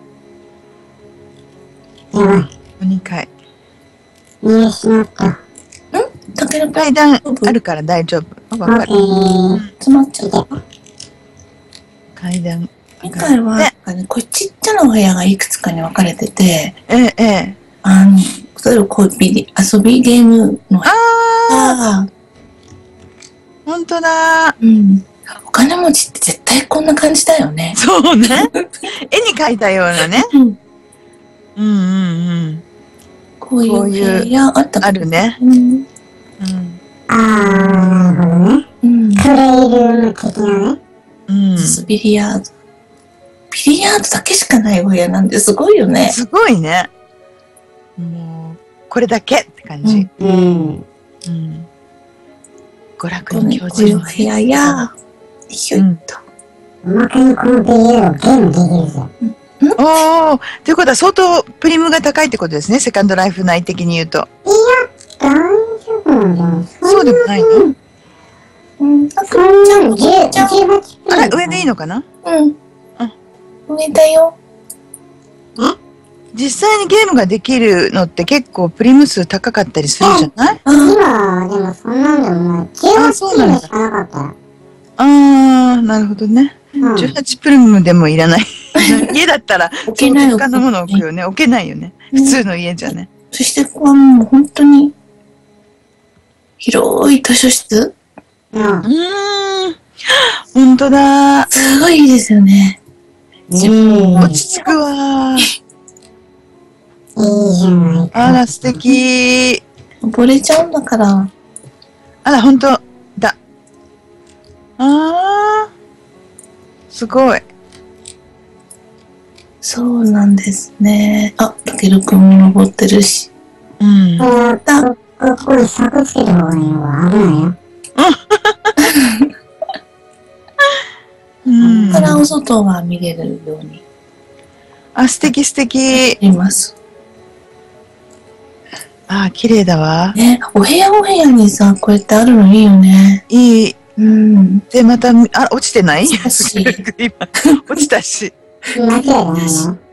[SPEAKER 3] う。やばい。
[SPEAKER 2] おにかい。
[SPEAKER 3] 見失った。ん？
[SPEAKER 1] たける
[SPEAKER 2] 階段あるから大丈夫。わかる。
[SPEAKER 1] 詰まっちゃった。
[SPEAKER 2] 階段。
[SPEAKER 1] にかいは、ね、これちっちゃなお部屋がいくつかに分かれてて、
[SPEAKER 2] ええ、ええ。
[SPEAKER 1] あの、例えばこうビリ、遊びゲームの部屋。
[SPEAKER 2] ああ。ほんとだ。
[SPEAKER 1] うん。お金持ちって絶対こんな感じだよね。
[SPEAKER 2] そうね。絵に描いたようなね。うん。うんうんうん。
[SPEAKER 1] こういう部屋あった
[SPEAKER 2] あるね。
[SPEAKER 1] うん。うん。
[SPEAKER 3] ああ、なるほどね。うん。プレイルーム的なね。
[SPEAKER 2] うん。
[SPEAKER 1] ビリヤード。ビリヤードだけしかないお部屋なんですごいよね。
[SPEAKER 2] すごいね。もう、これだけって感じ。
[SPEAKER 3] うん。うん。
[SPEAKER 2] 娯楽の教
[SPEAKER 1] 授の部屋や、ひょいっと。
[SPEAKER 3] おまけにこのビリヤードゲームできるじゃん。
[SPEAKER 2] おー、ということは相当プリムが高いってことですね、セカンドライフ内的に言うと。
[SPEAKER 3] いや、大丈夫なんじゃない
[SPEAKER 2] そうでもないの？
[SPEAKER 1] うん、
[SPEAKER 3] そんなのじゅうはち
[SPEAKER 2] あれ、上でいいのかな？
[SPEAKER 1] うん。上だよ。
[SPEAKER 2] 実際にゲームができるのって結構プリム数高かったりするじゃない？
[SPEAKER 3] 今、でもそんなんでもない。じゅうはちプリムしかなかったら。
[SPEAKER 2] あー、なるほどね。
[SPEAKER 3] うん、
[SPEAKER 2] じゅうはちプリムでもいらない。家だったら、
[SPEAKER 1] 置けない。
[SPEAKER 2] 他のもの置くよね。置けないよね。普通の家じゃね。
[SPEAKER 1] そしてここはもう本当に広い図書室。
[SPEAKER 3] うん。う
[SPEAKER 2] ーん。本当だ。
[SPEAKER 1] すごいいいですよね。
[SPEAKER 3] うん。
[SPEAKER 2] 落ち着くわ。
[SPEAKER 3] いいじゃないか。
[SPEAKER 2] あら、素敵。
[SPEAKER 1] 溺れちゃうんだから。
[SPEAKER 2] あら、本当だ。あー。すごい。
[SPEAKER 1] そうなんですね。あ、たけるくんも登ってるし。
[SPEAKER 2] うん。
[SPEAKER 3] やった。ここに柵つけた方がいいのは危ないよ。
[SPEAKER 2] うん。
[SPEAKER 1] ここからお外が見れるように。
[SPEAKER 2] あ、素敵素敵。
[SPEAKER 1] います。
[SPEAKER 2] あ、綺麗だわ。
[SPEAKER 1] ね、お部屋お部屋にさ、こうやってあるのいいよね。
[SPEAKER 2] いい。
[SPEAKER 1] うん。
[SPEAKER 2] で、また、あ、落ちてない？
[SPEAKER 1] 落ちたし。
[SPEAKER 2] 今、落ちたし。
[SPEAKER 3] 間違いないよ。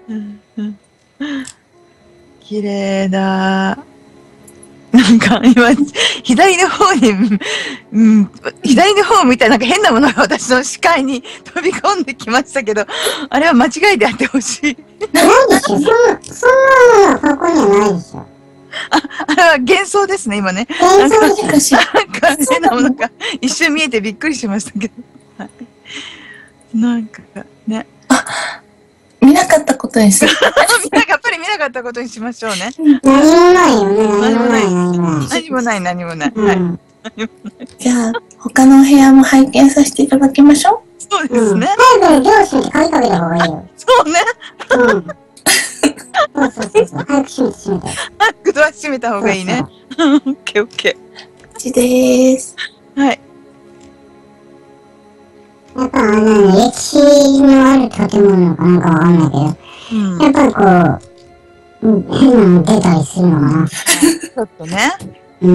[SPEAKER 2] 綺麗だ。なんか今、左の方に、うん、左の方を見たらなんか変なものが私の視界に飛び込んできましたけど、あれは間違いであってほしい。
[SPEAKER 3] ないでしょ。そんな、そんなのここにはないでしょ。
[SPEAKER 2] あ、あれは幻想ですね、今ね。
[SPEAKER 3] 幻想
[SPEAKER 1] かしら。
[SPEAKER 2] なんか変なものが一瞬見えてびっくりしましたけど。はい、なんかね。
[SPEAKER 1] あ、見なかったことにする。
[SPEAKER 2] やっぱり見なかったことにしましょうね。
[SPEAKER 3] 何もないよね。
[SPEAKER 2] 何もない。
[SPEAKER 3] 何もない。
[SPEAKER 2] 何もない。何もない。はい。
[SPEAKER 1] じゃあ、他のお部屋も拝見させていただきましょ
[SPEAKER 2] う。そうですね。
[SPEAKER 3] 早く両親に鍵かけた方がいいよ。
[SPEAKER 2] そうね。
[SPEAKER 3] うん。そうそうそうそう。早く閉めて閉めて。
[SPEAKER 2] 早くドア閉めた方がいいね。オッケーオッケ
[SPEAKER 1] ー。こっちでーす。
[SPEAKER 2] はい。
[SPEAKER 3] やっぱあの、歴史のある建物かなんかわかんないけど、うん、やっぱりこう、うん、変なの出たりするのかな。
[SPEAKER 2] ちょっとね。
[SPEAKER 3] うん。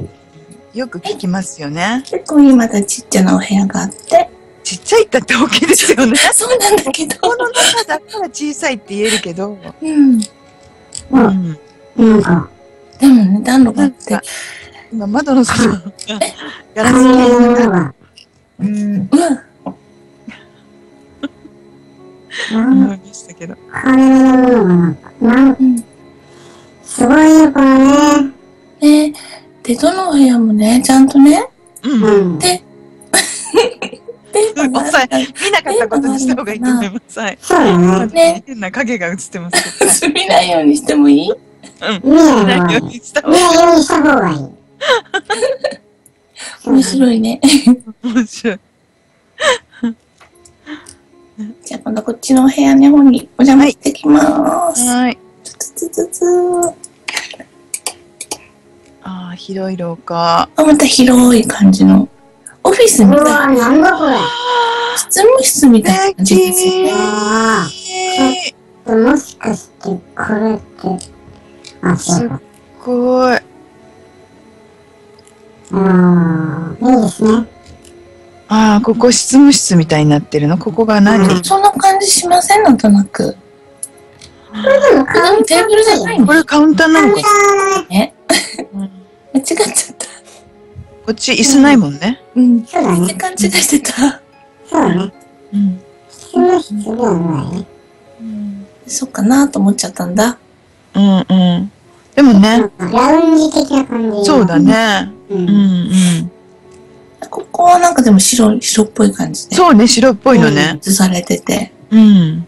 [SPEAKER 2] よく聞きますよね。
[SPEAKER 1] ここにまたちっちゃなお部屋があって。
[SPEAKER 2] ちっちゃいったって大きいですよね。
[SPEAKER 1] そうなんだけど。
[SPEAKER 2] この中だから小さいって言えるけど。
[SPEAKER 1] うん。
[SPEAKER 3] うん。なんか。
[SPEAKER 1] でもね、暖炉があって。
[SPEAKER 2] 今窓の外が
[SPEAKER 3] ガラスのが。
[SPEAKER 1] うん。
[SPEAKER 2] 思いましたけど。
[SPEAKER 3] 金目のものがなんか、なん、すごいよ、これね。
[SPEAKER 1] ねで、どのお部屋もね、ちゃんとね、
[SPEAKER 2] うん。
[SPEAKER 1] で、
[SPEAKER 2] で、抑え、見なかったことにした方がいいと思います。はい。
[SPEAKER 3] そうだ
[SPEAKER 2] ね。変な影が映ってますけ
[SPEAKER 1] ど。見ないようにしてもいい？
[SPEAKER 2] うん。見ないようにした方がいい。
[SPEAKER 3] 見ないようにした方がいい。
[SPEAKER 1] 面白いね。
[SPEAKER 2] 面白い。
[SPEAKER 1] じゃあ今度こっちのお部屋の方にお邪魔してきます。
[SPEAKER 2] はい。
[SPEAKER 1] つつつつ。
[SPEAKER 2] ああ、広い廊下。
[SPEAKER 1] あ、また広い感じの。オフィスみたいな。
[SPEAKER 3] うわ、なんだこれ。
[SPEAKER 1] 執務室みたいな感じですね。
[SPEAKER 3] ああ。もしかして、これって。あ、
[SPEAKER 2] すっごい。
[SPEAKER 3] ああ、いいですね。
[SPEAKER 2] ああ、ここ執務室みたいになってるの？ここが何？
[SPEAKER 1] そんな感じしません？なんとなく。
[SPEAKER 3] これでもカウンター
[SPEAKER 1] テーブルじゃないの？
[SPEAKER 2] これカウンターなのかし
[SPEAKER 1] え
[SPEAKER 2] ら？
[SPEAKER 1] 間違っちゃった。
[SPEAKER 2] こっち椅子ないもんね。
[SPEAKER 1] うん。
[SPEAKER 3] そうだね。
[SPEAKER 1] 勘違いしてた。
[SPEAKER 3] そうだね。
[SPEAKER 2] うん。
[SPEAKER 3] 執務室ではないね。
[SPEAKER 1] そうかなと思っちゃったんだ。
[SPEAKER 2] うんうん。でもね。
[SPEAKER 3] ラウンジ的な感じ。
[SPEAKER 2] そうだね。
[SPEAKER 3] うん。
[SPEAKER 2] うんうん。
[SPEAKER 1] ここはなんかでも白、白っぽい感じで。
[SPEAKER 2] そうね、白っぽいのね。
[SPEAKER 1] 映されてて。
[SPEAKER 2] うん。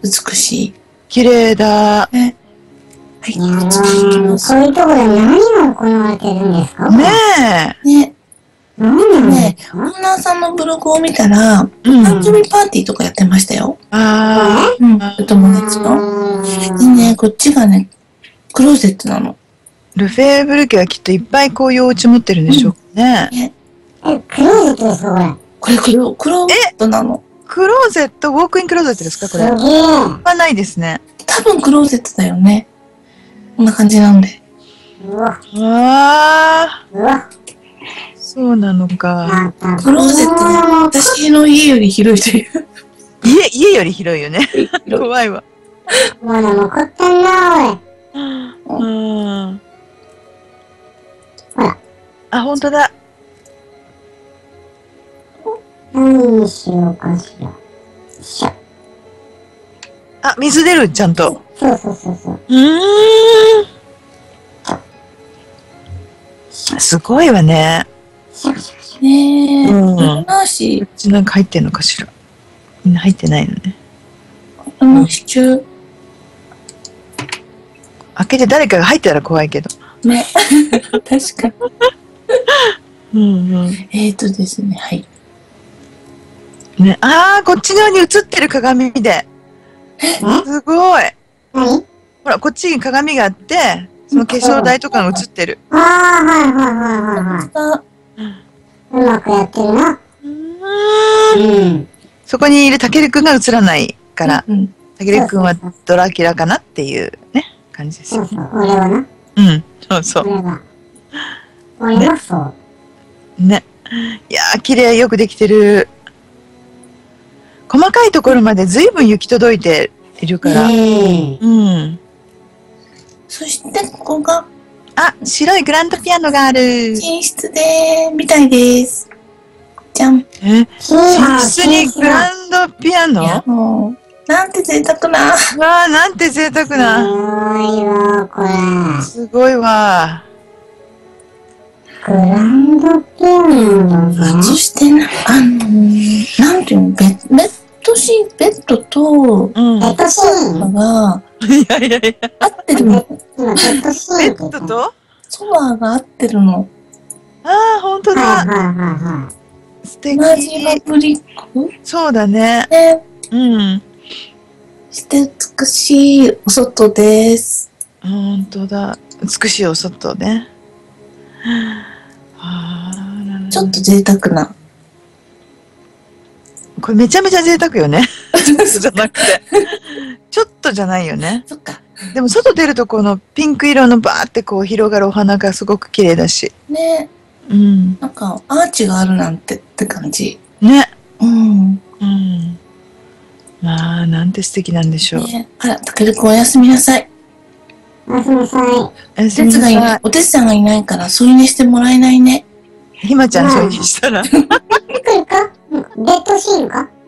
[SPEAKER 1] 美しい。
[SPEAKER 2] 綺麗だ。
[SPEAKER 1] ね。はい、
[SPEAKER 3] いや
[SPEAKER 1] こっちに行きます。
[SPEAKER 3] こういうところで何が行われてるんですか？
[SPEAKER 2] ねえ。
[SPEAKER 1] ね。
[SPEAKER 3] 何なん
[SPEAKER 1] ね
[SPEAKER 3] ですか？
[SPEAKER 1] オーナーさんのブログを見たら、
[SPEAKER 2] うん。
[SPEAKER 1] 誕生日パーティーとかやってましたよ。
[SPEAKER 2] あ
[SPEAKER 1] うん。お友達の。でね、こっちがね、クローゼットなの。
[SPEAKER 2] ー。ルフェーブル家はきっといっぱいこういうお家持ってるんでしょうね。
[SPEAKER 1] ね。
[SPEAKER 3] え、クローゼットですかこれ？
[SPEAKER 1] これクロ、クローゼットなの。
[SPEAKER 2] クローゼット、ウォークインクローゼットですかこれ？
[SPEAKER 3] すげえ。
[SPEAKER 2] はないですね。
[SPEAKER 1] 多分クローゼットだよね。こんな感じなんで。
[SPEAKER 3] うわ、
[SPEAKER 2] ああ、
[SPEAKER 3] うわ。
[SPEAKER 2] そうなのか。
[SPEAKER 3] また
[SPEAKER 1] クローゼットが私の家より広いという。
[SPEAKER 2] 家、家より広いよね。
[SPEAKER 1] 広い
[SPEAKER 2] 怖いわ。
[SPEAKER 3] まだ残ってんな、おい。
[SPEAKER 2] うん。
[SPEAKER 3] ほら。
[SPEAKER 2] あ、本当だ。
[SPEAKER 3] 何にしようかしら。よいしょ。
[SPEAKER 2] あ、水出る、ちゃんと。
[SPEAKER 3] そうそうそうそう。
[SPEAKER 2] うーん。すごいわね。
[SPEAKER 3] シャカシャカシャ
[SPEAKER 1] ねえ。
[SPEAKER 2] うん
[SPEAKER 1] お話
[SPEAKER 2] こ、っちなんか入ってんのかしら。みんな入ってないのね。
[SPEAKER 1] お話中。
[SPEAKER 2] 開けて誰かが入ってたら怖いけど。
[SPEAKER 1] ね。確かに。
[SPEAKER 2] うんうん。
[SPEAKER 1] えーとですね、はい。
[SPEAKER 2] ね、あー、こっち側に映ってる鏡で。
[SPEAKER 3] カ。
[SPEAKER 2] すごい。
[SPEAKER 3] 何？
[SPEAKER 2] ほら、こっちに鏡があって、その化粧台とかが映ってる。
[SPEAKER 3] ああ、はいはいはいはい
[SPEAKER 1] あ、
[SPEAKER 3] はい。うまくやってるな。
[SPEAKER 2] うーん。
[SPEAKER 3] うん。
[SPEAKER 2] そこにいるたけるくんが映らないから、
[SPEAKER 1] うん。
[SPEAKER 2] たけるくんはドラキュラかなっていうね、感じですよ。
[SPEAKER 3] そうそう、俺はな。
[SPEAKER 2] うん、そうそ
[SPEAKER 3] 俺は。俺はそう。
[SPEAKER 2] う。ね。いやー、綺麗、よくできてる。細かいところまで随分行き届いているから。
[SPEAKER 3] うん。
[SPEAKER 2] うん。
[SPEAKER 1] そして、ここが
[SPEAKER 2] あ、白いグランドピアノがある。
[SPEAKER 1] 寝室で、みたいです。じゃん。
[SPEAKER 2] え、
[SPEAKER 3] 寝
[SPEAKER 2] 寝室にグランドピアノ？わ
[SPEAKER 1] もう、なんて贅沢な。
[SPEAKER 2] ー、なんて贅沢
[SPEAKER 3] す
[SPEAKER 2] な。
[SPEAKER 3] ごいわ、これ。
[SPEAKER 2] すごいわ。
[SPEAKER 3] グランドピアノだぞ。
[SPEAKER 1] そしてな、あのー、なんていうの、ベッベッドシー、ベッドと、
[SPEAKER 2] うん。
[SPEAKER 3] ベッドシーン。
[SPEAKER 1] が
[SPEAKER 2] いやいやいや。
[SPEAKER 1] 合ってるの。
[SPEAKER 3] 今、ベッドシーン
[SPEAKER 2] ベッ
[SPEAKER 3] って言ったの。
[SPEAKER 2] ドと
[SPEAKER 1] ソファーが合ってるの。
[SPEAKER 2] ああ、ほんとだ。
[SPEAKER 3] はいはいはいはい。
[SPEAKER 2] 素敵。
[SPEAKER 1] 同じファブリック
[SPEAKER 2] そうだね。
[SPEAKER 1] で、
[SPEAKER 2] うん。
[SPEAKER 1] して美しいお外です。
[SPEAKER 2] ほんとだ。美しいお外ね。はあ、なるほど
[SPEAKER 1] ちょっと贅沢な。
[SPEAKER 2] これめちゃめちゃ贅沢よね。ちょっとじゃなくて。ちょっとじゃないよね。
[SPEAKER 1] そっか。
[SPEAKER 2] でも外出るとこのピンク色のバーってこう広がるお花がすごく綺麗だし。
[SPEAKER 1] ね、
[SPEAKER 2] うん。
[SPEAKER 1] なんかアーチがあるなんてって感じ。
[SPEAKER 2] ね。
[SPEAKER 1] うん。
[SPEAKER 2] うん。まあ、なんて素敵なんでしょう。
[SPEAKER 1] ね、あら、たけるくんおやすみなさい。
[SPEAKER 3] おやすみなさい。
[SPEAKER 2] おやす
[SPEAKER 1] お
[SPEAKER 2] みな
[SPEAKER 1] 手伝いが
[SPEAKER 2] さい。
[SPEAKER 1] お手伝いがいないから添い寝してもらえないね。
[SPEAKER 2] ひまちゃんそうにしたら。
[SPEAKER 3] 来るか？ベッドシーンか？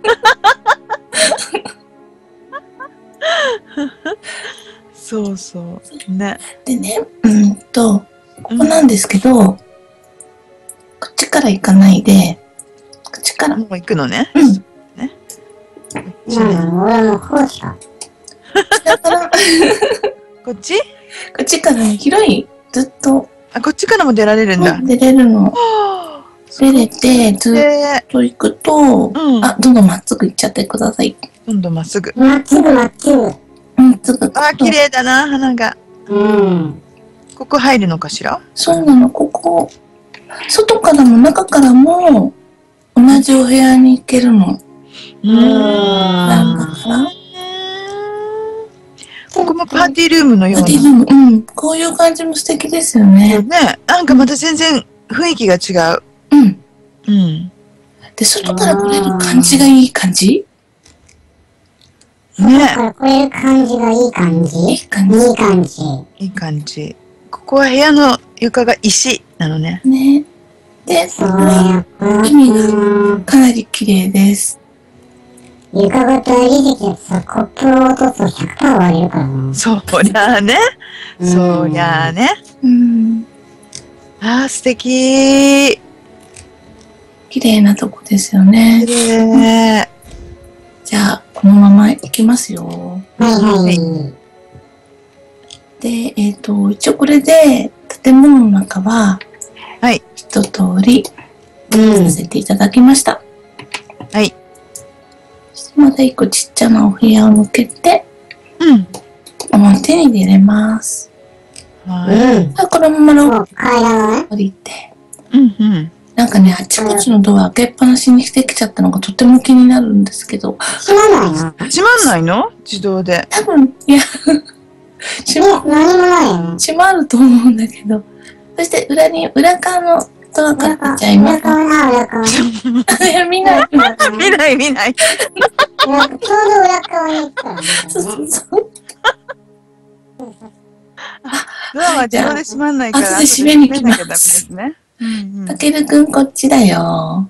[SPEAKER 2] そうそう。ね。
[SPEAKER 1] でね、うんと、ここなんですけど、こっちから行かないで、こっちから、
[SPEAKER 2] もう行くのね。
[SPEAKER 1] うん
[SPEAKER 2] ね。
[SPEAKER 3] なんだ、俺の講師か。
[SPEAKER 1] だから、こ
[SPEAKER 2] こっち
[SPEAKER 1] っちから広い、ずっと
[SPEAKER 2] あ、こっちからも出られるんだ。
[SPEAKER 1] 出れるの。
[SPEAKER 2] はあ
[SPEAKER 1] 出れて、ずっ
[SPEAKER 2] で、
[SPEAKER 1] と行くと、
[SPEAKER 2] うん。
[SPEAKER 1] あ、どんどんまっすぐ行っちゃってください。
[SPEAKER 2] 今度まっすぐ。
[SPEAKER 3] まっすぐまっすぐ。
[SPEAKER 1] うん、すぐ。
[SPEAKER 2] あ、綺麗だな、花が。
[SPEAKER 3] うん。
[SPEAKER 2] ここ入るのかしら？
[SPEAKER 1] そうなの、ここ、外からも中からも、同じお部屋に行けるの。
[SPEAKER 2] う
[SPEAKER 1] なんだから、
[SPEAKER 2] ここもパーティールームのような。
[SPEAKER 1] でも、うん、こういう感じも素敵ですよね。
[SPEAKER 2] ね、なんかまた全然雰囲気が違う。
[SPEAKER 1] うん。
[SPEAKER 2] うん。
[SPEAKER 1] で、外から来れる感じがいい感じ
[SPEAKER 3] ね。外から来れる感じがいい感じ
[SPEAKER 1] いい感じ。
[SPEAKER 3] いい感じ。
[SPEAKER 2] いい感じ。ここは部屋の床が石なのね。
[SPEAKER 1] ね。で、
[SPEAKER 3] そうや、
[SPEAKER 1] 海がかなり綺麗です。
[SPEAKER 3] 床が大理石だとさ、コップを落とすと ひゃくパーセント 割れるからね。
[SPEAKER 2] そりゃあね。そりゃあね。
[SPEAKER 1] うん。
[SPEAKER 2] ああ、素敵。
[SPEAKER 1] 綺麗なとこですよね。
[SPEAKER 2] 綺麗。
[SPEAKER 1] じゃあ、このまま行きますよ。
[SPEAKER 3] はいはい。
[SPEAKER 1] で、えっと、一応これで、建物の中は、
[SPEAKER 2] はい。
[SPEAKER 1] 一通り、
[SPEAKER 3] うん。
[SPEAKER 1] させていただきました。
[SPEAKER 2] はい。
[SPEAKER 1] そしてまた一個ちっちゃなお部屋を抜けて、
[SPEAKER 2] うん。
[SPEAKER 1] 表に出れます。
[SPEAKER 2] はい。
[SPEAKER 3] うん。
[SPEAKER 1] このままロ
[SPEAKER 3] そう、階段がね。
[SPEAKER 1] 降りて、
[SPEAKER 2] うんうん。
[SPEAKER 1] なんかね、あちこちのドア開けっぱなしにしてきちゃったのがとても気になるんですけど、
[SPEAKER 3] 閉まないの？
[SPEAKER 2] 閉まんないの？自動で。
[SPEAKER 1] 多分、いや、閉ま、
[SPEAKER 3] え、何もないよね。
[SPEAKER 1] 閉まると思うんだけど、そして裏に、裏側のドアから出ちゃいます。
[SPEAKER 3] 裏側な、裏側。
[SPEAKER 1] いや、見ない。
[SPEAKER 3] 裏側
[SPEAKER 2] 見ない見ない。
[SPEAKER 3] なんかちょうど裏側に行ったらね。
[SPEAKER 1] そうそうそう。
[SPEAKER 2] ドアは自動で閉まんないから、
[SPEAKER 1] 後で閉めに来ます
[SPEAKER 2] 後で閉めなきゃダメですね。うんうん。
[SPEAKER 1] たけるくんこっちだよ。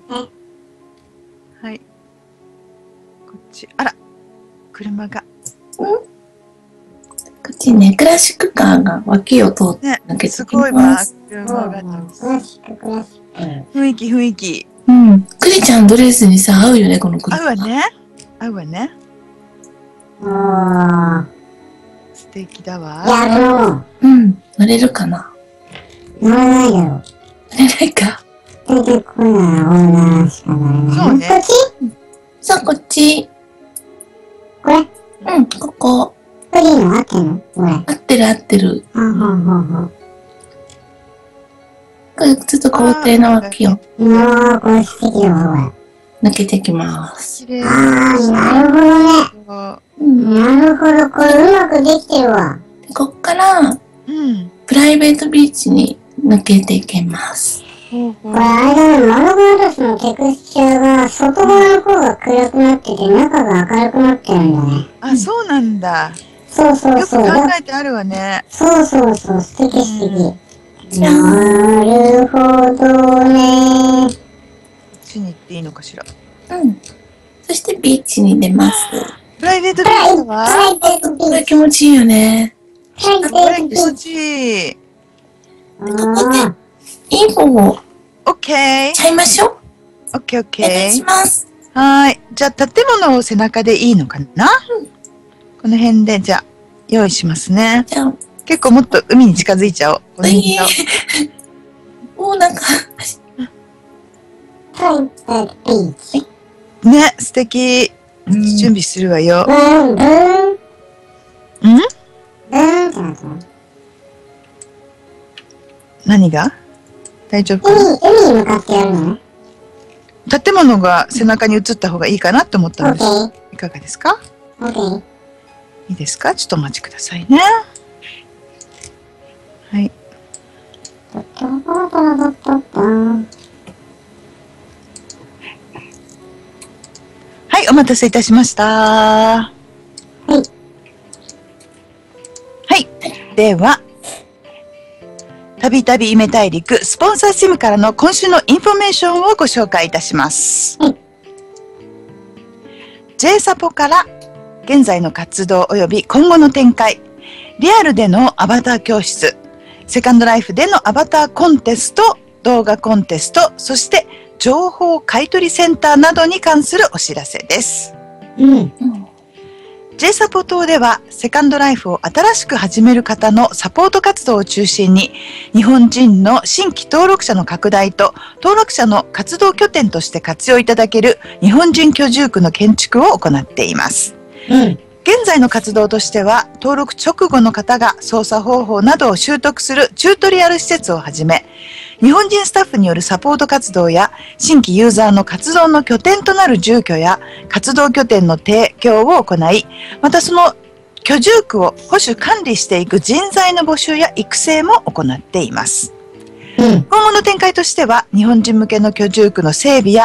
[SPEAKER 2] はい。こっち。あら。車が。
[SPEAKER 1] こっちね、クラシックカーが脇を通って
[SPEAKER 2] ね。
[SPEAKER 1] 抜けて
[SPEAKER 2] す
[SPEAKER 1] きま
[SPEAKER 2] ごいわ。
[SPEAKER 1] す。
[SPEAKER 2] 車が。
[SPEAKER 3] クラシック、クラシック。
[SPEAKER 2] 雰囲気雰囲気。
[SPEAKER 1] うん。クリちゃんドレスにさ、合うよね、この車。
[SPEAKER 2] 合うわね。合うわね。
[SPEAKER 3] おー。
[SPEAKER 2] 素敵だわ。
[SPEAKER 3] いや、でも、
[SPEAKER 1] うん。乗れるかな？
[SPEAKER 3] 乗らないだろ。
[SPEAKER 1] 乗れないか。
[SPEAKER 3] 出てこないオーナーしか乗れない。
[SPEAKER 2] そうね
[SPEAKER 3] こっち？
[SPEAKER 1] さあ、こっち。
[SPEAKER 3] これ？
[SPEAKER 1] うん、ここ。
[SPEAKER 3] フリーの合ってんのこれ。
[SPEAKER 1] 合ってる合ってる。
[SPEAKER 3] はんはんはんはん。
[SPEAKER 1] これ、ちょっと校庭の脇を
[SPEAKER 3] うわー、これ素敵だわ、
[SPEAKER 1] 抜けてきます。
[SPEAKER 2] 綺麗。
[SPEAKER 3] これ。あー、なるほどね。
[SPEAKER 2] ど。
[SPEAKER 1] うん。
[SPEAKER 3] なるほど、これうまくできてるわ。
[SPEAKER 1] でこっから、
[SPEAKER 2] うん。
[SPEAKER 1] プライベートビーチに抜けていけます。
[SPEAKER 2] ほうほう
[SPEAKER 3] これあれだね、窓ガラスのテクスチャーが外側の方が暗くなってて中が明るくなってるんだね。
[SPEAKER 2] あ、そうなんだ。
[SPEAKER 3] そうそう
[SPEAKER 2] よく
[SPEAKER 3] そう。
[SPEAKER 2] 考
[SPEAKER 3] だ
[SPEAKER 2] えてあるわね。
[SPEAKER 3] そうそうそう、素敵素
[SPEAKER 2] うん
[SPEAKER 3] 敵。なるほどね。
[SPEAKER 2] こっちに行っていいのかしら。
[SPEAKER 1] うん。そしてビーチに出ます。
[SPEAKER 2] プライベートビ
[SPEAKER 3] プライ
[SPEAKER 2] ーチは
[SPEAKER 3] ベートビ
[SPEAKER 1] これ
[SPEAKER 3] ーチ。
[SPEAKER 1] 気持ちいいよね。
[SPEAKER 3] プライベ
[SPEAKER 2] これ
[SPEAKER 3] ートビーチ。
[SPEAKER 2] 気持ちいい。
[SPEAKER 3] あー
[SPEAKER 1] いい方を
[SPEAKER 2] オッケー。
[SPEAKER 1] ちゃいましょう。
[SPEAKER 2] オッケーオッ
[SPEAKER 1] お願い
[SPEAKER 2] ケー。
[SPEAKER 1] します。
[SPEAKER 2] はーい。じゃあ、建物を背中でいいのかな、
[SPEAKER 1] うん
[SPEAKER 2] この辺で、じゃあ、用意しますね。
[SPEAKER 1] じゃあ、
[SPEAKER 2] 結構もっと海に近づいちゃおう。この辺
[SPEAKER 1] いい
[SPEAKER 2] に
[SPEAKER 1] もうなんか、
[SPEAKER 3] プライベートビーチ。
[SPEAKER 2] ね、素敵。
[SPEAKER 1] うん
[SPEAKER 2] 準備するわよ
[SPEAKER 3] ブ。ーン、ブーン、
[SPEAKER 2] ん
[SPEAKER 3] ブーンってなってる。
[SPEAKER 2] 何が大丈夫か
[SPEAKER 3] 海、
[SPEAKER 2] な
[SPEAKER 3] 海に向かってやるのね。
[SPEAKER 2] 建物が背中に映った方がいいかなと思っ
[SPEAKER 3] オ
[SPEAKER 2] たんです。
[SPEAKER 3] ッケー、
[SPEAKER 2] いかがですか
[SPEAKER 3] オッケー。
[SPEAKER 2] いいですかちょっとお待ちくださいね。はい。
[SPEAKER 3] トットロトロトロトットットン。
[SPEAKER 2] はい、お待たせいたしました。はい。はい。では、たびたび夢大陸スポンサーシムからの今週のインフォメーションをご紹介いたします。
[SPEAKER 3] はい。
[SPEAKER 2] J サポから現在の活動及び今後の展開、リアルでのアバター教室、セカンドライフでのアバターコンテスト、動画コンテスト、そして情報買取センターなどに関するお知らせです。
[SPEAKER 3] うん。
[SPEAKER 1] うん
[SPEAKER 2] J サポ等ではセカンドライフを新しく始める方のサポート活動を中心に日本人の新規登録者の拡大と登録者の活動拠点として活用いただける日本人居住区の建築を行っています。
[SPEAKER 3] うん。
[SPEAKER 2] 現在の活動としては登録直後の方が操作方法などを習得するチュートリアル施設をはじめ日本人スタッフによるサポート活動や新規ユーザーの活動の拠点となる住居や活動拠点の提供を行い、またその居住区を保守管理していく人材の募集や育成も行っています。
[SPEAKER 3] うん。
[SPEAKER 2] 今後の展開としては日本人向けの居住区の整備や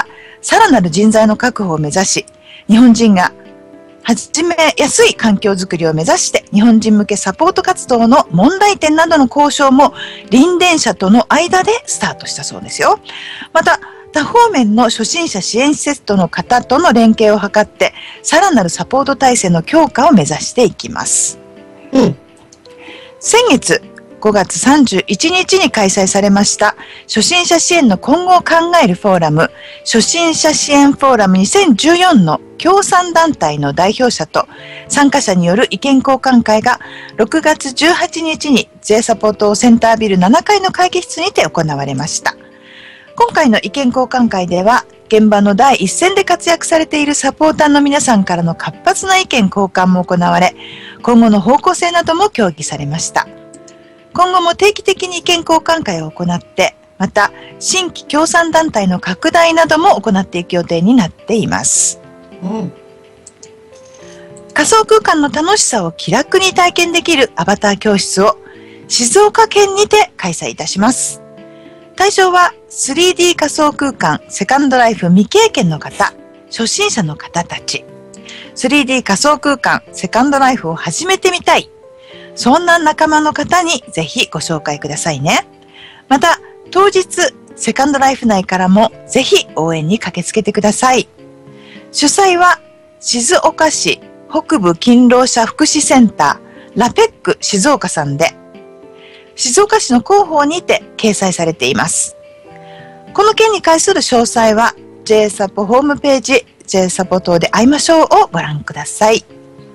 [SPEAKER 2] さらなる人材の確保を目指し、日本人が始めやすい環境づくりを目指して、日本人向けサポート活動の問題点などの交渉も、林電社との間でスタートしたそうですよ。また、多方面の初心者支援施設との方との連携を図って、さらなるサポート体制の強化を目指していきます。
[SPEAKER 3] うん。
[SPEAKER 2] 先月、ごがつさんじゅういちにちに開催されました初心者支援の今後を考えるフォーラム、初心者支援フォーラムにせんじゅうよんの協賛団体の代表者と参加者による意見交換会がろくがつじゅうはちにちに J サポートセンタービルななかいの会議室にて行われました。今回の意見交換会では、現場の第一線で活躍されているサポーターの皆さんからの活発な意見交換も行われ、今後の方向性なども協議されました。今後も定期的に意見交換会を行って、また新規協賛団体の拡大なども行っていく予定になっています。
[SPEAKER 3] うん。
[SPEAKER 2] 仮想空間の楽しさを気楽に体験できるアバター教室を静岡県にて開催いたします。対象は スリーディー 仮想空間セカンドライフ未経験の方、初心者の方たち、スリーディー 仮想空間セカンドライフを始めてみたい、そんな仲間の方にぜひご紹介くださいね。また、当日、セカンドライフ内からもぜひ応援に駆けつけてください。主催は、静岡市北部勤労者福祉センター、ラペック静岡さんで、静岡市の広報にて掲載されています。この件に関する詳細は、J サポホームページ、J サポ等で会いましょうをご覧ください。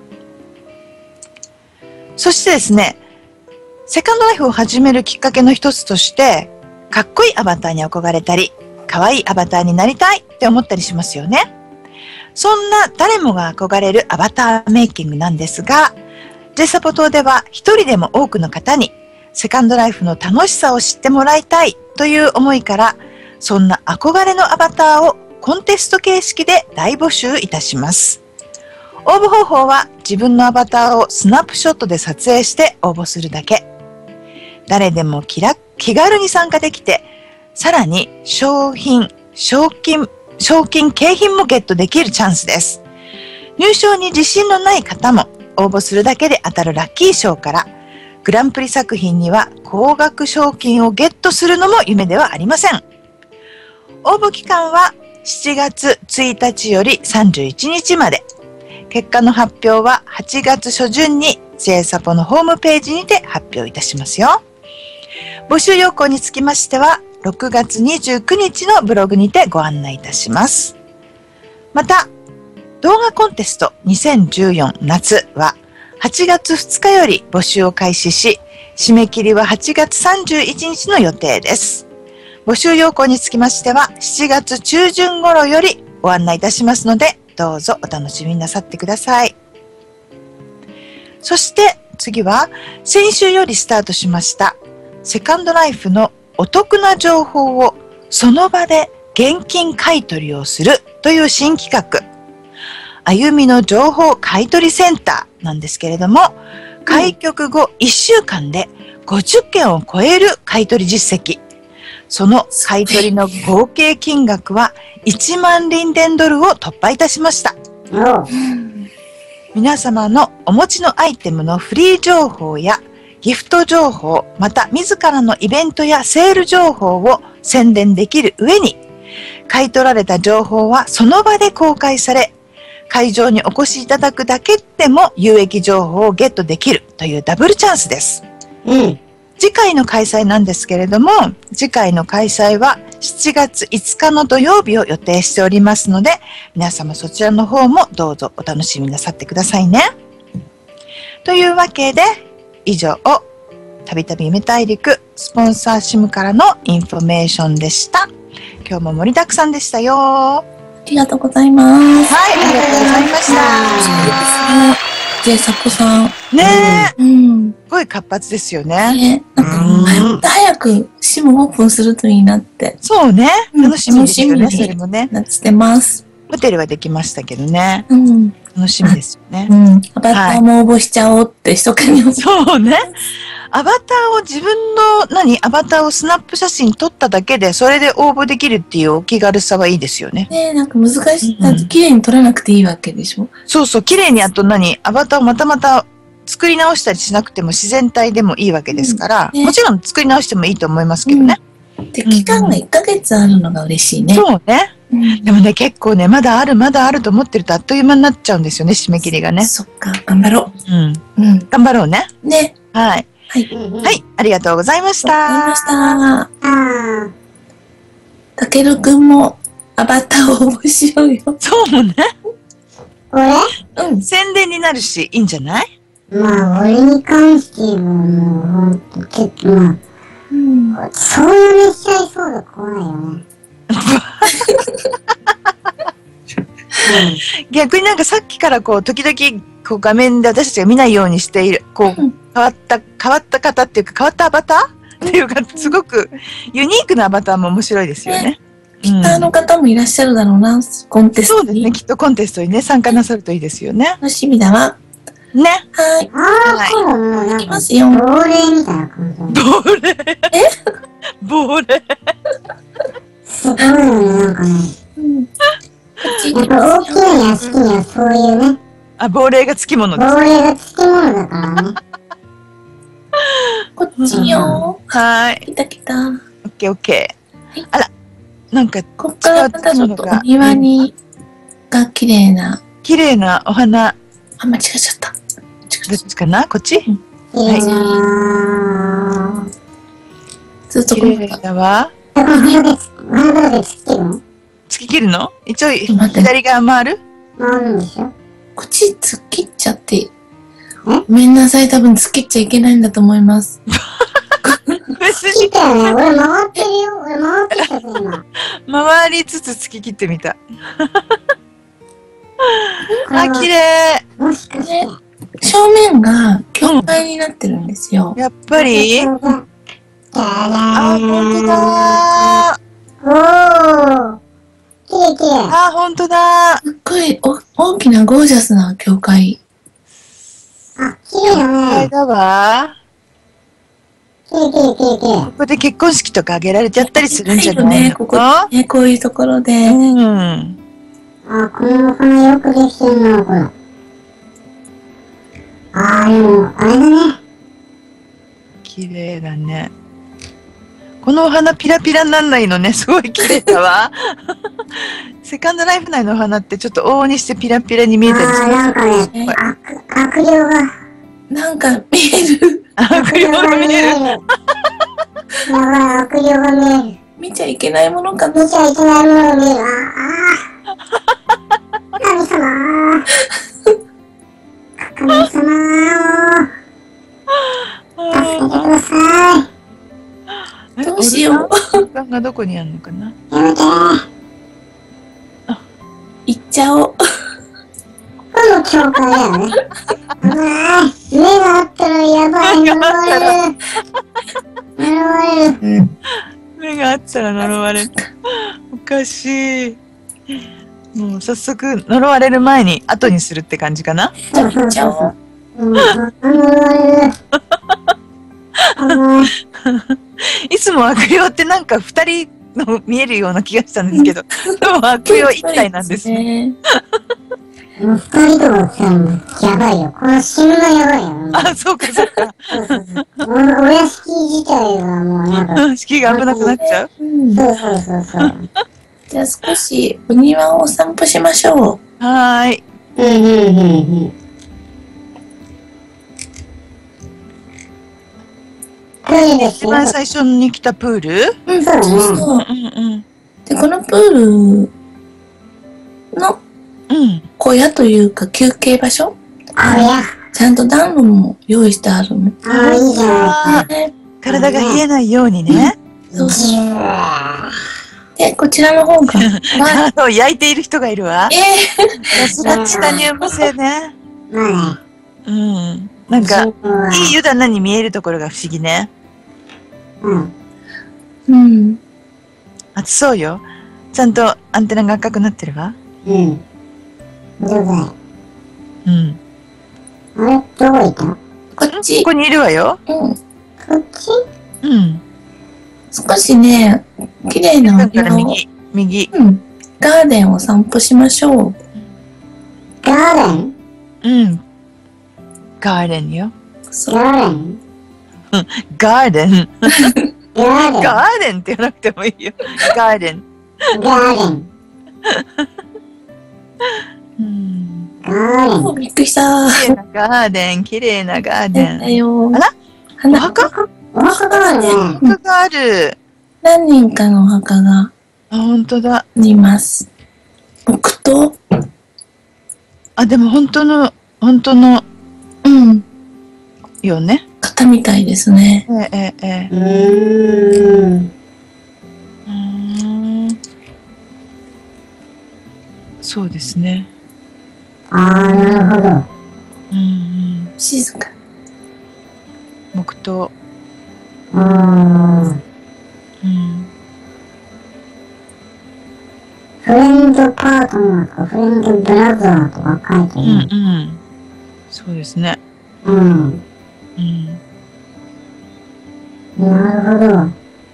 [SPEAKER 2] そしてですね、セカンドライフを始めるきっかけの一つとして、かっこいいアバターに憧れたり、かわいいアバターになりたいって思ったりしますよね。そんな誰もが憧れるアバターメイキングなんですが、J サポ等では一人でも多くの方にセカンドライフの楽しさを知ってもらいたいという思いから、そんな憧れのアバターをコンテスト形式で大募集いたします。応募方法は自分のアバターをスナップショットで撮影して応募するだけ。誰でも気楽、気軽に参加できて、さらに商品、賞金、賞金、景品もゲットできるチャンスです。入賞に自信のない方も応募するだけで当たるラッキー賞から、グランプリ作品には高額賞金をゲットするのも夢ではありません。応募期間はしちがつついたちよりさんじゅういちにちまで。結果の発表ははちがつしょじゅんに J サポのホームページにて発表いたしますよ。募集要項につきましてはろくがつにじゅうくにちのブログにてご案内いたします。また、動画コンテストにせんじゅうよん夏ははちがつふつかより募集を開始し、締め切りははちがつさんじゅういちにちの予定です。募集要項につきましてはしちがつちゅうじゅん頃よりご案内いたしますので、どうぞお楽しみになさってください。そして次は先週よりスタートしましたセカンドライフのお得な情報をその場で現金買い取りをするという新企画、あゆみの情報買取センターなんですけれども、開局後いっしゅうかんでごじゅっけんを超える買い取り実績、その買い取りの合計金額はいちまんリンデンドルを突破いたしました。皆様のお持ちのアイテムのフリー情報やギフト情報、また自らのイベントやセール情報を宣伝できる上に、買い取られた情報はその場で公開され、会場にお越しいただくだけでも有益情報をゲットできるというダブルチャンスです。
[SPEAKER 3] うん。
[SPEAKER 2] 次回の開催なんですけれども、次回の開催はしちがついつかの土曜日を予定しておりますので、皆様そちらの方もどうぞお楽しみなさってくださいね。というわけで、以上、たびたび夢大陸スポンサーシムからのインフォメーションでした。今日も盛りだくさんでしたよ。
[SPEAKER 1] ありがとうございます。
[SPEAKER 2] はい、ありがとうございました。
[SPEAKER 1] J サポさん。
[SPEAKER 2] ねえ。
[SPEAKER 1] うん。
[SPEAKER 2] すごい活発ですよね。
[SPEAKER 1] ね、なんか、もっと早くシムオープンするといいなって。
[SPEAKER 2] そうね。楽しみですよね、
[SPEAKER 1] 楽しみに
[SPEAKER 2] それもね。
[SPEAKER 1] なってます。
[SPEAKER 2] ホテルはできましたけどね。
[SPEAKER 1] うん。
[SPEAKER 2] 楽しみですよね。
[SPEAKER 1] うん。アバターも応募しちゃおうって、一かにも。
[SPEAKER 2] そうね。 アバターを自分の、何アバターをスナップ写真撮っただけで、それで応募できるっていうお気軽さはいいですよね。
[SPEAKER 1] ねえ、なんか難しい。
[SPEAKER 2] うん
[SPEAKER 1] だって綺麗に撮らなくていいわけでしょ。
[SPEAKER 2] そうそう、綺麗にあと何アバターをまたまた作り直したりしなくても自然体でもいいわけですから、
[SPEAKER 1] うんね
[SPEAKER 2] もちろん作り直してもいいと思いますけどね。
[SPEAKER 1] で、期間がいっかげつあるのが嬉しいね。
[SPEAKER 2] そうね。
[SPEAKER 1] うん
[SPEAKER 2] でもね、結構ね、まだある、まだあると思ってるとあっという間になっちゃうんですよね、締め切りがね。
[SPEAKER 1] そっか、頑張ろ
[SPEAKER 2] うん。
[SPEAKER 1] う。うん。
[SPEAKER 2] 頑張ろうね。
[SPEAKER 1] ね。
[SPEAKER 2] はい。
[SPEAKER 1] はい。
[SPEAKER 3] うんうん。
[SPEAKER 2] は。い、ありがとうございまし
[SPEAKER 1] わかりました。
[SPEAKER 3] ああ。
[SPEAKER 1] たけるくんもアバターを応募しようよ。
[SPEAKER 2] そうね。
[SPEAKER 3] 俺
[SPEAKER 1] うん。
[SPEAKER 2] 宣伝になるし、いいんじゃない？
[SPEAKER 3] まあ、俺に関してはもう、ほんと、ちょっとま
[SPEAKER 1] うん。
[SPEAKER 3] あ、そういうめしちゃいそうで怖いよね。
[SPEAKER 2] 逆になんかさっきからこう、時々、こう画面で私たちが見ないようにしている、こう、
[SPEAKER 1] うん
[SPEAKER 2] 変わった、変わった方っていうか、変わったアバターっていうか、すごくユニークなアバターも面白いですよね。
[SPEAKER 1] ギターの方もいらっしゃるだろうな、コンテストに。
[SPEAKER 2] そうですね。きっとコンテストにね、参加なさるといいですよね。
[SPEAKER 1] 楽しみだわ。
[SPEAKER 2] ね。
[SPEAKER 1] はい。
[SPEAKER 3] ああ、これもうなんか、
[SPEAKER 1] いきますよ。
[SPEAKER 3] 亡霊みたいな感じ。
[SPEAKER 2] 亡霊。亡霊。
[SPEAKER 3] すごいよね、なんかね。
[SPEAKER 1] うん。こっち行
[SPEAKER 3] やっぱ
[SPEAKER 1] きますよ。
[SPEAKER 3] 大きな屋敷にはそういうね、
[SPEAKER 2] あ、亡霊がつきものです。
[SPEAKER 3] 亡霊がつきものだからね。
[SPEAKER 1] こっちよ。
[SPEAKER 2] はーい。
[SPEAKER 1] 来た来た。
[SPEAKER 2] オッケーオッケ
[SPEAKER 1] はい
[SPEAKER 2] ー。あら、なんか、
[SPEAKER 1] こっからまたちょっとお庭に、が綺麗な、
[SPEAKER 2] 綺麗なお花、
[SPEAKER 1] あ、間違えちゃった。
[SPEAKER 2] どっちかなこっち
[SPEAKER 3] いやー。
[SPEAKER 1] ずっと
[SPEAKER 2] 綺麗
[SPEAKER 1] この
[SPEAKER 2] だわ。
[SPEAKER 3] だから早く、早くつけるの
[SPEAKER 2] 突き切るの一応、
[SPEAKER 1] と待って
[SPEAKER 2] 左側回る
[SPEAKER 3] 回るんでしょ
[SPEAKER 1] こっち突っ切っちゃって。ごめんなさい、多分突っ切っちゃいけないんだと思います。
[SPEAKER 2] 別
[SPEAKER 3] 切っ
[SPEAKER 2] に、
[SPEAKER 3] たよね。俺回ってるよ。俺回ってたぞ、今。
[SPEAKER 2] 回りつつ突き切ってみた。あ、
[SPEAKER 3] これは
[SPEAKER 2] 綺麗。
[SPEAKER 3] もしかして。
[SPEAKER 1] 正面が教会になってるんですよ。
[SPEAKER 2] やっぱり、
[SPEAKER 3] あ、
[SPEAKER 2] あ、ほんとだ
[SPEAKER 3] おー。きれいきれい。
[SPEAKER 2] あ、ほんとだ
[SPEAKER 1] すっごいお大きなゴージャスな教会。
[SPEAKER 3] あ、きれいだね。
[SPEAKER 2] あれだわ。
[SPEAKER 3] きれいきれいきれいきれい。
[SPEAKER 2] ここで結婚式とか挙げられちゃったりするんじゃないの
[SPEAKER 1] ね、ここね、こういうところで。
[SPEAKER 2] うん。
[SPEAKER 3] あ、このお花よくできてるな、これ。あー、でも、あれだね。
[SPEAKER 2] 綺麗だね。このお花ピラピラになんないのね。すごい綺麗だわ。セカンドライフ内のお花ってちょっと往々にしてピラピラに見えたりす
[SPEAKER 3] あー、
[SPEAKER 2] る。
[SPEAKER 3] なんかね、悪、悪霊が、
[SPEAKER 1] なんか見える。
[SPEAKER 2] 悪霊が見える。
[SPEAKER 3] やばい、悪霊が見える。
[SPEAKER 1] 見ちゃいけないものかな。
[SPEAKER 3] 見ちゃいけないものが見える。ああ。神様。神様。助けてください。
[SPEAKER 1] どうしよう。
[SPEAKER 2] お時間がどこにあるのかな。
[SPEAKER 3] やめて。
[SPEAKER 1] 行っちゃおう。
[SPEAKER 3] この教会だよね。危ない。目があったらやばい。呪われる。呪われる。
[SPEAKER 2] 目があったら呪われる。おかしい。もう早速呪われる前に後にするって感じかな。
[SPEAKER 1] じゃあ行っちゃおう。
[SPEAKER 3] うん、あ呪われる。危ない。
[SPEAKER 2] いつも悪霊ってなんか二人の見えるような気がしたんですけど、でも悪霊は一体なんですね。
[SPEAKER 1] ね。
[SPEAKER 3] もう二人ともさ、もうやばいよ。この死ぬのやばいよ。もう
[SPEAKER 2] あ、そうかそうか。
[SPEAKER 3] そうそうそう。おお屋敷自体がもうなんか、
[SPEAKER 2] 式が危なくなっちゃう。
[SPEAKER 1] うん。
[SPEAKER 3] そうそうそうそう。
[SPEAKER 1] じゃあ少しお庭をお散歩しましょう。
[SPEAKER 2] はーい。
[SPEAKER 3] うんうんうんうん。プールですよ。
[SPEAKER 2] 一番最初に来たプール。
[SPEAKER 1] うん、
[SPEAKER 3] そうだね
[SPEAKER 1] そうそう。
[SPEAKER 2] うんうん
[SPEAKER 1] で、このプールの
[SPEAKER 2] うん。
[SPEAKER 1] 小屋というか休憩場所、
[SPEAKER 3] あ、いや。
[SPEAKER 1] ちゃんと暖炉も用意してあるの。
[SPEAKER 3] あ、いいじゃないか。
[SPEAKER 1] ね、
[SPEAKER 2] 体が冷えないようにね。
[SPEAKER 1] そうそう。
[SPEAKER 3] ぎゅー。
[SPEAKER 1] で、こちらの方が、まあ、
[SPEAKER 2] あ焼いている人がいるわ。
[SPEAKER 1] え
[SPEAKER 2] さすがチタニウム製ね。
[SPEAKER 3] まあ
[SPEAKER 2] うん。なん
[SPEAKER 3] ね。
[SPEAKER 2] か、
[SPEAKER 3] 自分はい
[SPEAKER 2] い湯棚に見えるところが不思議ね。
[SPEAKER 3] うん。
[SPEAKER 1] ー、うん。
[SPEAKER 2] 暑そうよ。ちゃんとアンテナが赤くなってるわ。
[SPEAKER 3] うん。どこだ
[SPEAKER 2] うん。
[SPEAKER 3] あれどこ行ったの
[SPEAKER 1] こっち
[SPEAKER 2] こ、こにいるわよ。
[SPEAKER 1] うん。
[SPEAKER 3] こっち？
[SPEAKER 2] うん。
[SPEAKER 1] 少しね、綺麗なお
[SPEAKER 2] だから
[SPEAKER 1] 庭を、
[SPEAKER 2] 右、右。
[SPEAKER 1] うん、ガーデンを散歩しましょう。
[SPEAKER 3] ガーデン？
[SPEAKER 2] うん。ガーデンよ。
[SPEAKER 1] そう。
[SPEAKER 3] ガーデン？
[SPEAKER 2] ガーデン。
[SPEAKER 3] ガーデン？
[SPEAKER 2] ガーデンって言わなくてもいいよ。ガーデン。
[SPEAKER 3] ガーデン。
[SPEAKER 2] うん。
[SPEAKER 3] ガーデン。
[SPEAKER 1] お、びっくりした
[SPEAKER 2] 綺麗なガーデン、綺麗なガーデ
[SPEAKER 1] だ
[SPEAKER 2] ン。
[SPEAKER 1] よ。
[SPEAKER 2] あらお
[SPEAKER 1] 花、
[SPEAKER 2] 墓
[SPEAKER 3] お墓があるね。
[SPEAKER 2] お墓がある。
[SPEAKER 1] 何人かのお墓が
[SPEAKER 2] あ、ほんとだ。
[SPEAKER 1] あります。木刀？
[SPEAKER 2] あ、でも本当の、本当の
[SPEAKER 1] うん。
[SPEAKER 2] よね。
[SPEAKER 1] 型みたいですね。
[SPEAKER 2] ええ、ええ。
[SPEAKER 3] うーん。
[SPEAKER 2] うーん。そうですね。
[SPEAKER 3] ああ、なるほど。
[SPEAKER 2] うんうん。
[SPEAKER 1] 静か。
[SPEAKER 2] 木刀。
[SPEAKER 3] うーん。
[SPEAKER 2] うん。
[SPEAKER 3] フレンドパートナーとかフレンドブラザーとか書いて
[SPEAKER 2] うん
[SPEAKER 3] る。
[SPEAKER 2] うん。そうですね。
[SPEAKER 3] うん。
[SPEAKER 2] うん。
[SPEAKER 3] なるほど。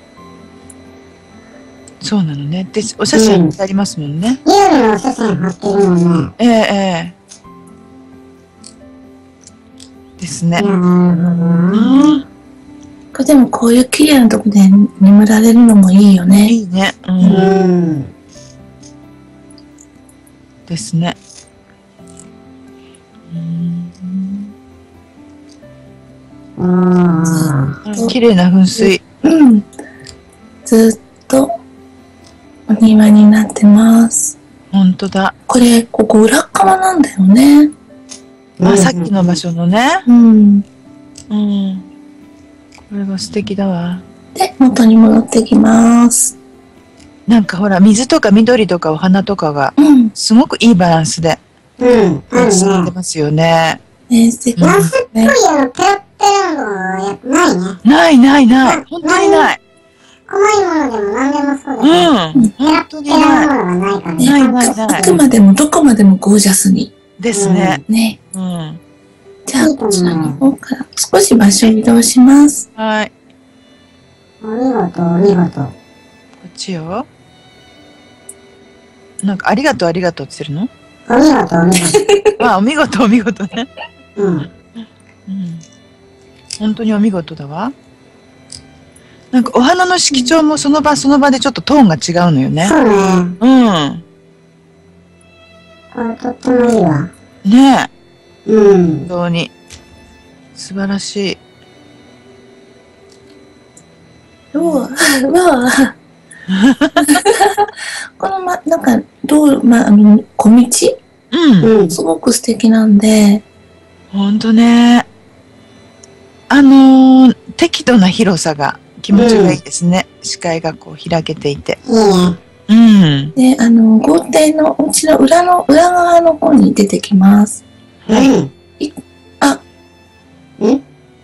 [SPEAKER 2] そうなのね。で、お写真貼ってありますもんね。
[SPEAKER 3] リアルなお写真貼ってるのね。
[SPEAKER 2] ええ、ええ。ですね
[SPEAKER 3] いや、。なるほどな。
[SPEAKER 2] うん。
[SPEAKER 1] これでもこういう綺麗なとこで眠られるのもいいよね。
[SPEAKER 2] いいね。う。
[SPEAKER 3] うんん。
[SPEAKER 2] ですね。うん。
[SPEAKER 3] うん。
[SPEAKER 2] 綺麗な噴水。
[SPEAKER 1] うん。ずっとお庭になってます。
[SPEAKER 2] ほんとだ。
[SPEAKER 1] これ、ここ裏側なんだよね。
[SPEAKER 2] あ、さっきの場所のね。
[SPEAKER 1] うん。
[SPEAKER 2] うん。これは素敵だわ。
[SPEAKER 1] で、元に戻ってきます。
[SPEAKER 2] なんかほら、水とか緑とかお花とかが、
[SPEAKER 1] うん。
[SPEAKER 2] すごくいいバランスで、
[SPEAKER 3] うん。ある
[SPEAKER 2] 咲いて
[SPEAKER 3] ね。
[SPEAKER 2] ますよね。
[SPEAKER 1] ね、素敵
[SPEAKER 2] うん
[SPEAKER 1] ですね。
[SPEAKER 3] やっぱりあの、ペラッペラのやつないね。
[SPEAKER 2] ないないない。本当にない。
[SPEAKER 3] 細いものでも何でもそうだけど。
[SPEAKER 2] うん。
[SPEAKER 3] ペラッ
[SPEAKER 2] 本当に
[SPEAKER 3] ペラ
[SPEAKER 2] ない。
[SPEAKER 3] のものがないから
[SPEAKER 1] ね
[SPEAKER 3] ね。
[SPEAKER 2] ないないない
[SPEAKER 1] あくまでもどこまでもゴージャスに。
[SPEAKER 2] ですね。
[SPEAKER 1] ね。
[SPEAKER 2] うん。
[SPEAKER 1] じゃあ、こちらの方から少し場所を移動します。
[SPEAKER 2] はい。
[SPEAKER 3] お見事、お見事。
[SPEAKER 2] こっちよ。なんか、ありがとうありがとうって言ってるの
[SPEAKER 3] お見事、お見事。
[SPEAKER 2] あ、お見事お見事ね。
[SPEAKER 3] うん。
[SPEAKER 2] うん。本当にお見事だわ。なんかお花の色調もその場その場でちょっとトーンが違うのよね。
[SPEAKER 3] そうね。
[SPEAKER 2] うん。
[SPEAKER 3] これとってもいいわ。
[SPEAKER 2] ねえ。
[SPEAKER 3] うん
[SPEAKER 2] 本。当に。素晴らしい。
[SPEAKER 1] うわ、うわ。このま、なんか、道路、ま、あの、小道
[SPEAKER 2] うん。
[SPEAKER 3] うん。
[SPEAKER 1] すごく素敵なんで、
[SPEAKER 2] ほんとね。あのー、適度な広さが気持ちがいいですね。視界がこう開けていて。
[SPEAKER 3] いいね。
[SPEAKER 2] うん。
[SPEAKER 1] で、あの、豪邸のお家の裏の、裏側の方に出てきます。
[SPEAKER 2] はい。
[SPEAKER 3] うん。
[SPEAKER 1] あ、
[SPEAKER 3] ん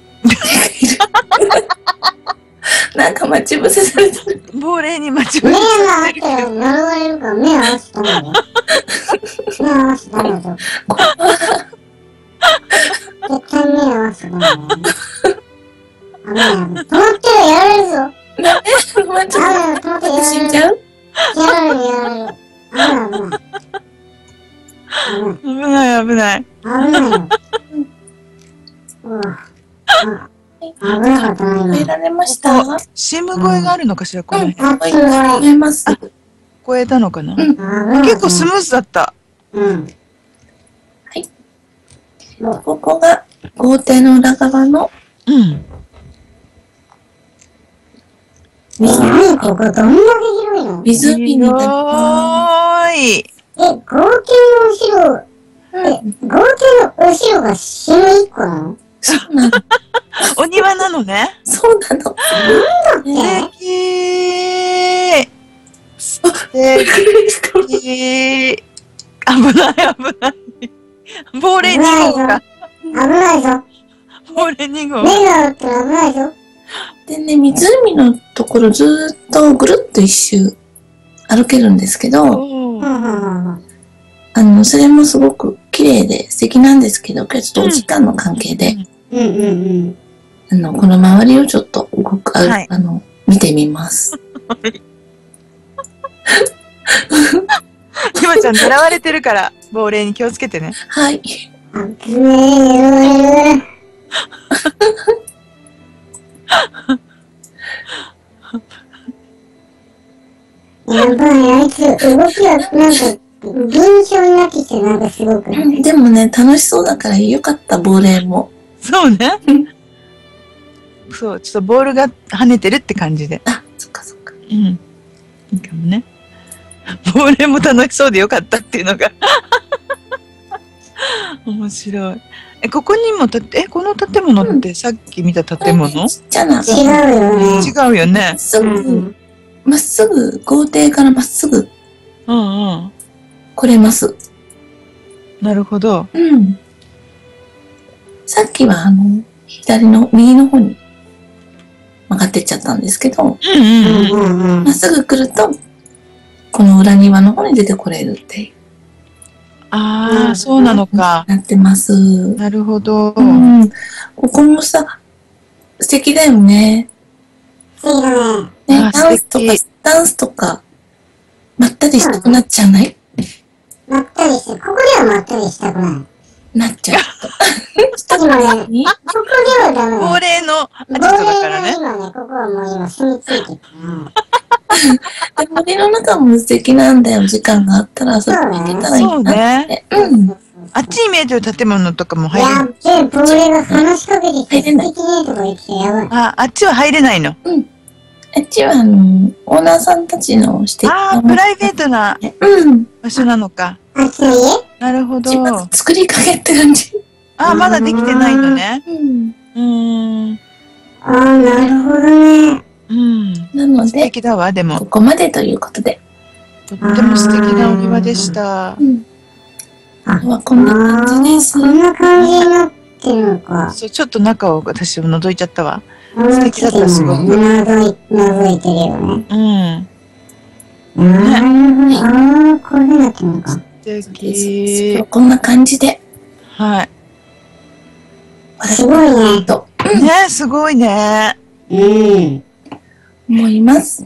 [SPEAKER 1] なんか待ち伏せされてる。
[SPEAKER 2] 亡霊に待ち
[SPEAKER 3] 目
[SPEAKER 2] 伏せ
[SPEAKER 3] があって呪われるから目合わせたらね。目合わせたらぞ。絶対目合わせたらね。危ない危ない。止まってるやられるぞ。
[SPEAKER 1] 待ち
[SPEAKER 3] 危ない止まってるやられる。
[SPEAKER 1] 死んじゃう
[SPEAKER 3] やられるやられる。危ない危ない。危ない。
[SPEAKER 2] 危ない危ない。
[SPEAKER 3] 危ないよ。うわ。あ危なかったな、今。
[SPEAKER 1] 止められました
[SPEAKER 2] こシム声があるのかしら、この辺。
[SPEAKER 3] あ、すごい。
[SPEAKER 1] 止めます。
[SPEAKER 2] 聞こえたのかな、
[SPEAKER 1] うん
[SPEAKER 2] 結構スムーズだった。
[SPEAKER 3] うん。
[SPEAKER 1] ここが豪邸の裏側の
[SPEAKER 2] うん。
[SPEAKER 3] 何ここどんだけ広いの？
[SPEAKER 1] 湖になりま
[SPEAKER 2] 広い。
[SPEAKER 3] え、豪邸の後ろ、
[SPEAKER 1] す。
[SPEAKER 3] え、豪邸の後ろがシム一個なの？
[SPEAKER 1] そうなの。
[SPEAKER 2] お庭なのね。
[SPEAKER 1] そうなの。
[SPEAKER 2] 素
[SPEAKER 1] ね
[SPEAKER 2] 敵。素
[SPEAKER 1] びっくりした
[SPEAKER 2] 敵。危ない危ない。亡霊に号が。
[SPEAKER 3] 危ないぞ。
[SPEAKER 2] 亡霊に号が。
[SPEAKER 3] 目が合ったら危ないぞ。
[SPEAKER 1] でね、湖のところずーっとぐるっと一周歩けるんですけど、
[SPEAKER 2] おー
[SPEAKER 3] うんうんうん。
[SPEAKER 1] あの、それもすごく綺麗で素敵なんですけど、今日ちょっとお時間の関係で、
[SPEAKER 3] うんうんうん。
[SPEAKER 1] あの、この周りをちょっと動く、あ,、
[SPEAKER 2] はい、
[SPEAKER 1] あの、見てみます。
[SPEAKER 2] ひまちゃん狙われてるから、亡霊に気をつけてね。
[SPEAKER 1] はい。
[SPEAKER 3] あぶねえ。やばい、あいつ動きがなんか敏捷になってきて、なんかすごく。
[SPEAKER 1] でもね、楽しそうだからよかった、亡霊も。
[SPEAKER 2] そうね。そう、ちょっとボールが跳ねてるって感じで。
[SPEAKER 1] あ、そっかそっか。
[SPEAKER 2] うん。いいかもね。亡霊も楽しそうでよかったっていうのが。面白い。え、ここにもた、え、この建物ってさっき見た建物、
[SPEAKER 1] ちっちゃな。
[SPEAKER 3] 違うよね。
[SPEAKER 2] 違うよね。
[SPEAKER 1] すぐ、まっすぐ、豪邸からまっすぐ、
[SPEAKER 2] うんうん。
[SPEAKER 1] 来れます。
[SPEAKER 2] なるほど。
[SPEAKER 1] うん。さっきはあの、左の、右の方に曲がってっちゃったんですけど、
[SPEAKER 2] うんうんうん。
[SPEAKER 1] まっすぐ来ると、この裏庭の方に出てこれるっていう。
[SPEAKER 2] ああ、そうなのか。
[SPEAKER 1] なってます。
[SPEAKER 2] なるほど。
[SPEAKER 1] うん。ここもさ、素敵だよね。
[SPEAKER 3] そうだね。
[SPEAKER 1] ね、
[SPEAKER 2] あー
[SPEAKER 1] ダンスとか
[SPEAKER 2] 素敵、
[SPEAKER 1] ダンスとか、まったりしたくなっちゃうない
[SPEAKER 3] まったりして、ここではまったりしたくない。
[SPEAKER 1] なっちゃう。
[SPEAKER 3] 今ね、
[SPEAKER 1] に
[SPEAKER 3] ここではダメだ。
[SPEAKER 2] 亡霊のアジトだからね。
[SPEAKER 3] 今ね、ここはもう今住み着いてる。
[SPEAKER 1] で森の中も素敵なんだよ。時間があったら遊びに行けたらいいなって。
[SPEAKER 2] そうね。
[SPEAKER 1] うん。
[SPEAKER 2] あっちに見えてる建物とかも入れない。
[SPEAKER 3] やっべえ、亡霊が話しかけてきて、
[SPEAKER 1] 入れない
[SPEAKER 3] 素敵ねとか言ってやばい。
[SPEAKER 2] あ、あっちは入れないの。
[SPEAKER 1] あっちは、あの、オーナーさんたちの指摘
[SPEAKER 2] ああ、プライベートな
[SPEAKER 1] うん。
[SPEAKER 2] 場所なのか。
[SPEAKER 3] あっちの家
[SPEAKER 2] なるほど。
[SPEAKER 1] 自分作りかけって感じ。
[SPEAKER 2] ああ、まだできてないのね。
[SPEAKER 1] うん。
[SPEAKER 2] うーん。
[SPEAKER 3] ああ、なるほどね。
[SPEAKER 2] うん。素
[SPEAKER 1] なので、
[SPEAKER 2] 敵だわ、でも。
[SPEAKER 1] ここまでということで。
[SPEAKER 2] とっても素敵なお庭でした
[SPEAKER 1] う。ん。
[SPEAKER 3] あ
[SPEAKER 1] 今日はこんな感じです。
[SPEAKER 3] こんな感じになってるのか。
[SPEAKER 2] そう、ちょっと中を私も覗いちゃったわ。
[SPEAKER 3] 素
[SPEAKER 2] 敵だったすごく
[SPEAKER 3] 覗い、覗いてるよね。
[SPEAKER 2] うん。
[SPEAKER 3] なるほど。ああ、こういうふうになってるのか。
[SPEAKER 2] 素
[SPEAKER 1] 今
[SPEAKER 2] 敵
[SPEAKER 1] 日。こんな感じで。
[SPEAKER 2] はい。
[SPEAKER 3] すごいね。
[SPEAKER 1] と
[SPEAKER 2] ねえ、すごいね。
[SPEAKER 3] うん。
[SPEAKER 1] 思います。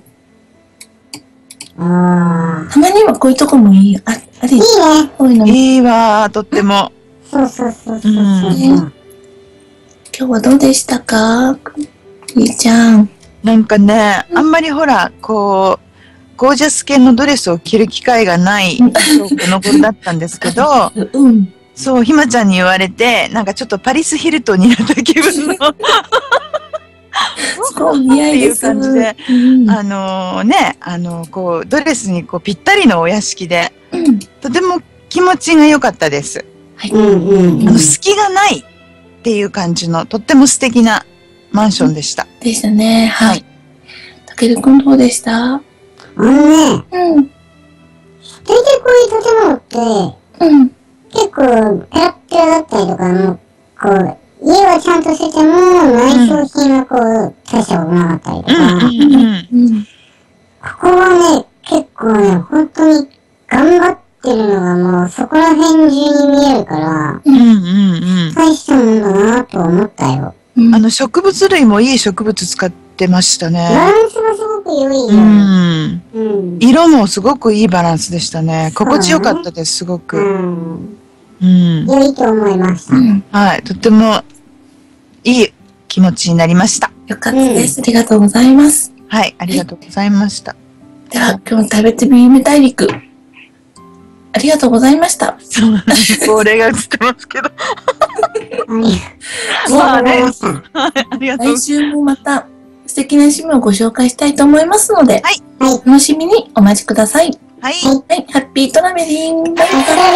[SPEAKER 3] ああ。
[SPEAKER 1] たまにはこういうとこもいいよ。あ、あり
[SPEAKER 3] いいね。
[SPEAKER 1] こういうのも。
[SPEAKER 2] いいわ、とっても。
[SPEAKER 3] そうそうそうそうそう。
[SPEAKER 1] うん今日はどうでしたかりーちゃん。
[SPEAKER 2] なんかね、あんまりほら、こう、ゴージャス系のドレスを着る機会がない、この頃だったんですけど、
[SPEAKER 1] うん。
[SPEAKER 2] そう、ひまちゃんに言われて、なんかちょっとパリス・ヒルトンになった気分の、っ
[SPEAKER 1] すごい似合いです。
[SPEAKER 2] ていう感じで、
[SPEAKER 1] うん
[SPEAKER 2] あのね、あの、こう、ドレスにこうぴったりのお屋敷で、
[SPEAKER 1] うん。
[SPEAKER 2] とても気持ちが良かったです。
[SPEAKER 3] うんうん
[SPEAKER 2] あの、隙がないっていう感じの、とっても素敵なマンションでした。
[SPEAKER 1] でしたね。はい。たけるくんどうでした
[SPEAKER 3] あのね、
[SPEAKER 1] うん。
[SPEAKER 3] 大体こういう建物って、
[SPEAKER 1] うん。
[SPEAKER 3] 結構、ペラッペラだったりとか、もう、こう、家はちゃんとしてても、内装品はこう、大したことなかったりとか、
[SPEAKER 2] うんうんうん。
[SPEAKER 1] うん。
[SPEAKER 3] ここはね、結構ね、本当に頑張ってるのがもうそこら辺中に見えるから、
[SPEAKER 2] うんうんうん。
[SPEAKER 3] 大したもんだなと思ったよ。
[SPEAKER 1] うん
[SPEAKER 2] あの、植物類もいい植物使ってました
[SPEAKER 3] バ
[SPEAKER 2] ね。
[SPEAKER 3] ランスがすごく良いよ。
[SPEAKER 2] うん。
[SPEAKER 3] うん。
[SPEAKER 2] 色もすごくいいバランスでしたね。心地よかったです、すご
[SPEAKER 3] う
[SPEAKER 2] く。
[SPEAKER 3] ん。
[SPEAKER 2] うん。
[SPEAKER 3] 良いと思いました。
[SPEAKER 1] うん。
[SPEAKER 2] はい。とてもいい気持ちになりました。
[SPEAKER 1] よかったです。ありがとうございます。
[SPEAKER 2] はい。ありがとうございました。
[SPEAKER 1] では、今日の食べてみ夢大陸。ありがとうございました。
[SPEAKER 2] そうなんです。これが映ってますけど。
[SPEAKER 3] あり
[SPEAKER 2] まあね
[SPEAKER 3] がとうございました。
[SPEAKER 2] ありがとう
[SPEAKER 1] 来。週もまた素敵な趣味をご紹介したいと思いますので、
[SPEAKER 2] はい
[SPEAKER 3] はい。
[SPEAKER 1] 楽しみにお待ちください。
[SPEAKER 2] はい。
[SPEAKER 1] はい、ハッピートラベリング。バイバイ。
[SPEAKER 3] お疲れ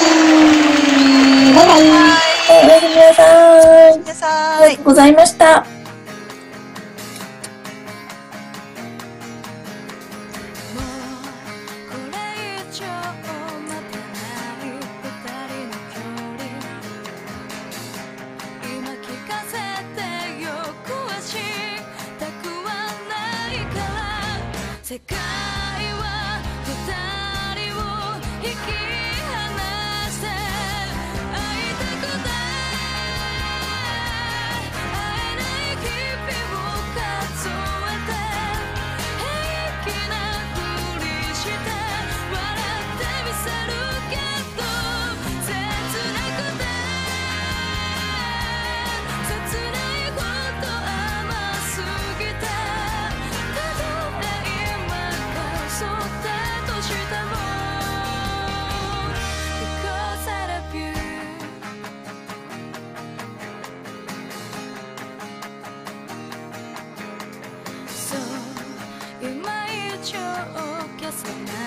[SPEAKER 3] バイバイ。
[SPEAKER 1] おやすみなさい。
[SPEAKER 2] 皆さーい
[SPEAKER 1] ありがと。うございました。
[SPEAKER 4] これ以上待てない二人の距離今聞かせてよ詳したくはないから世界は二人を引き離して会いたくない会えないそんな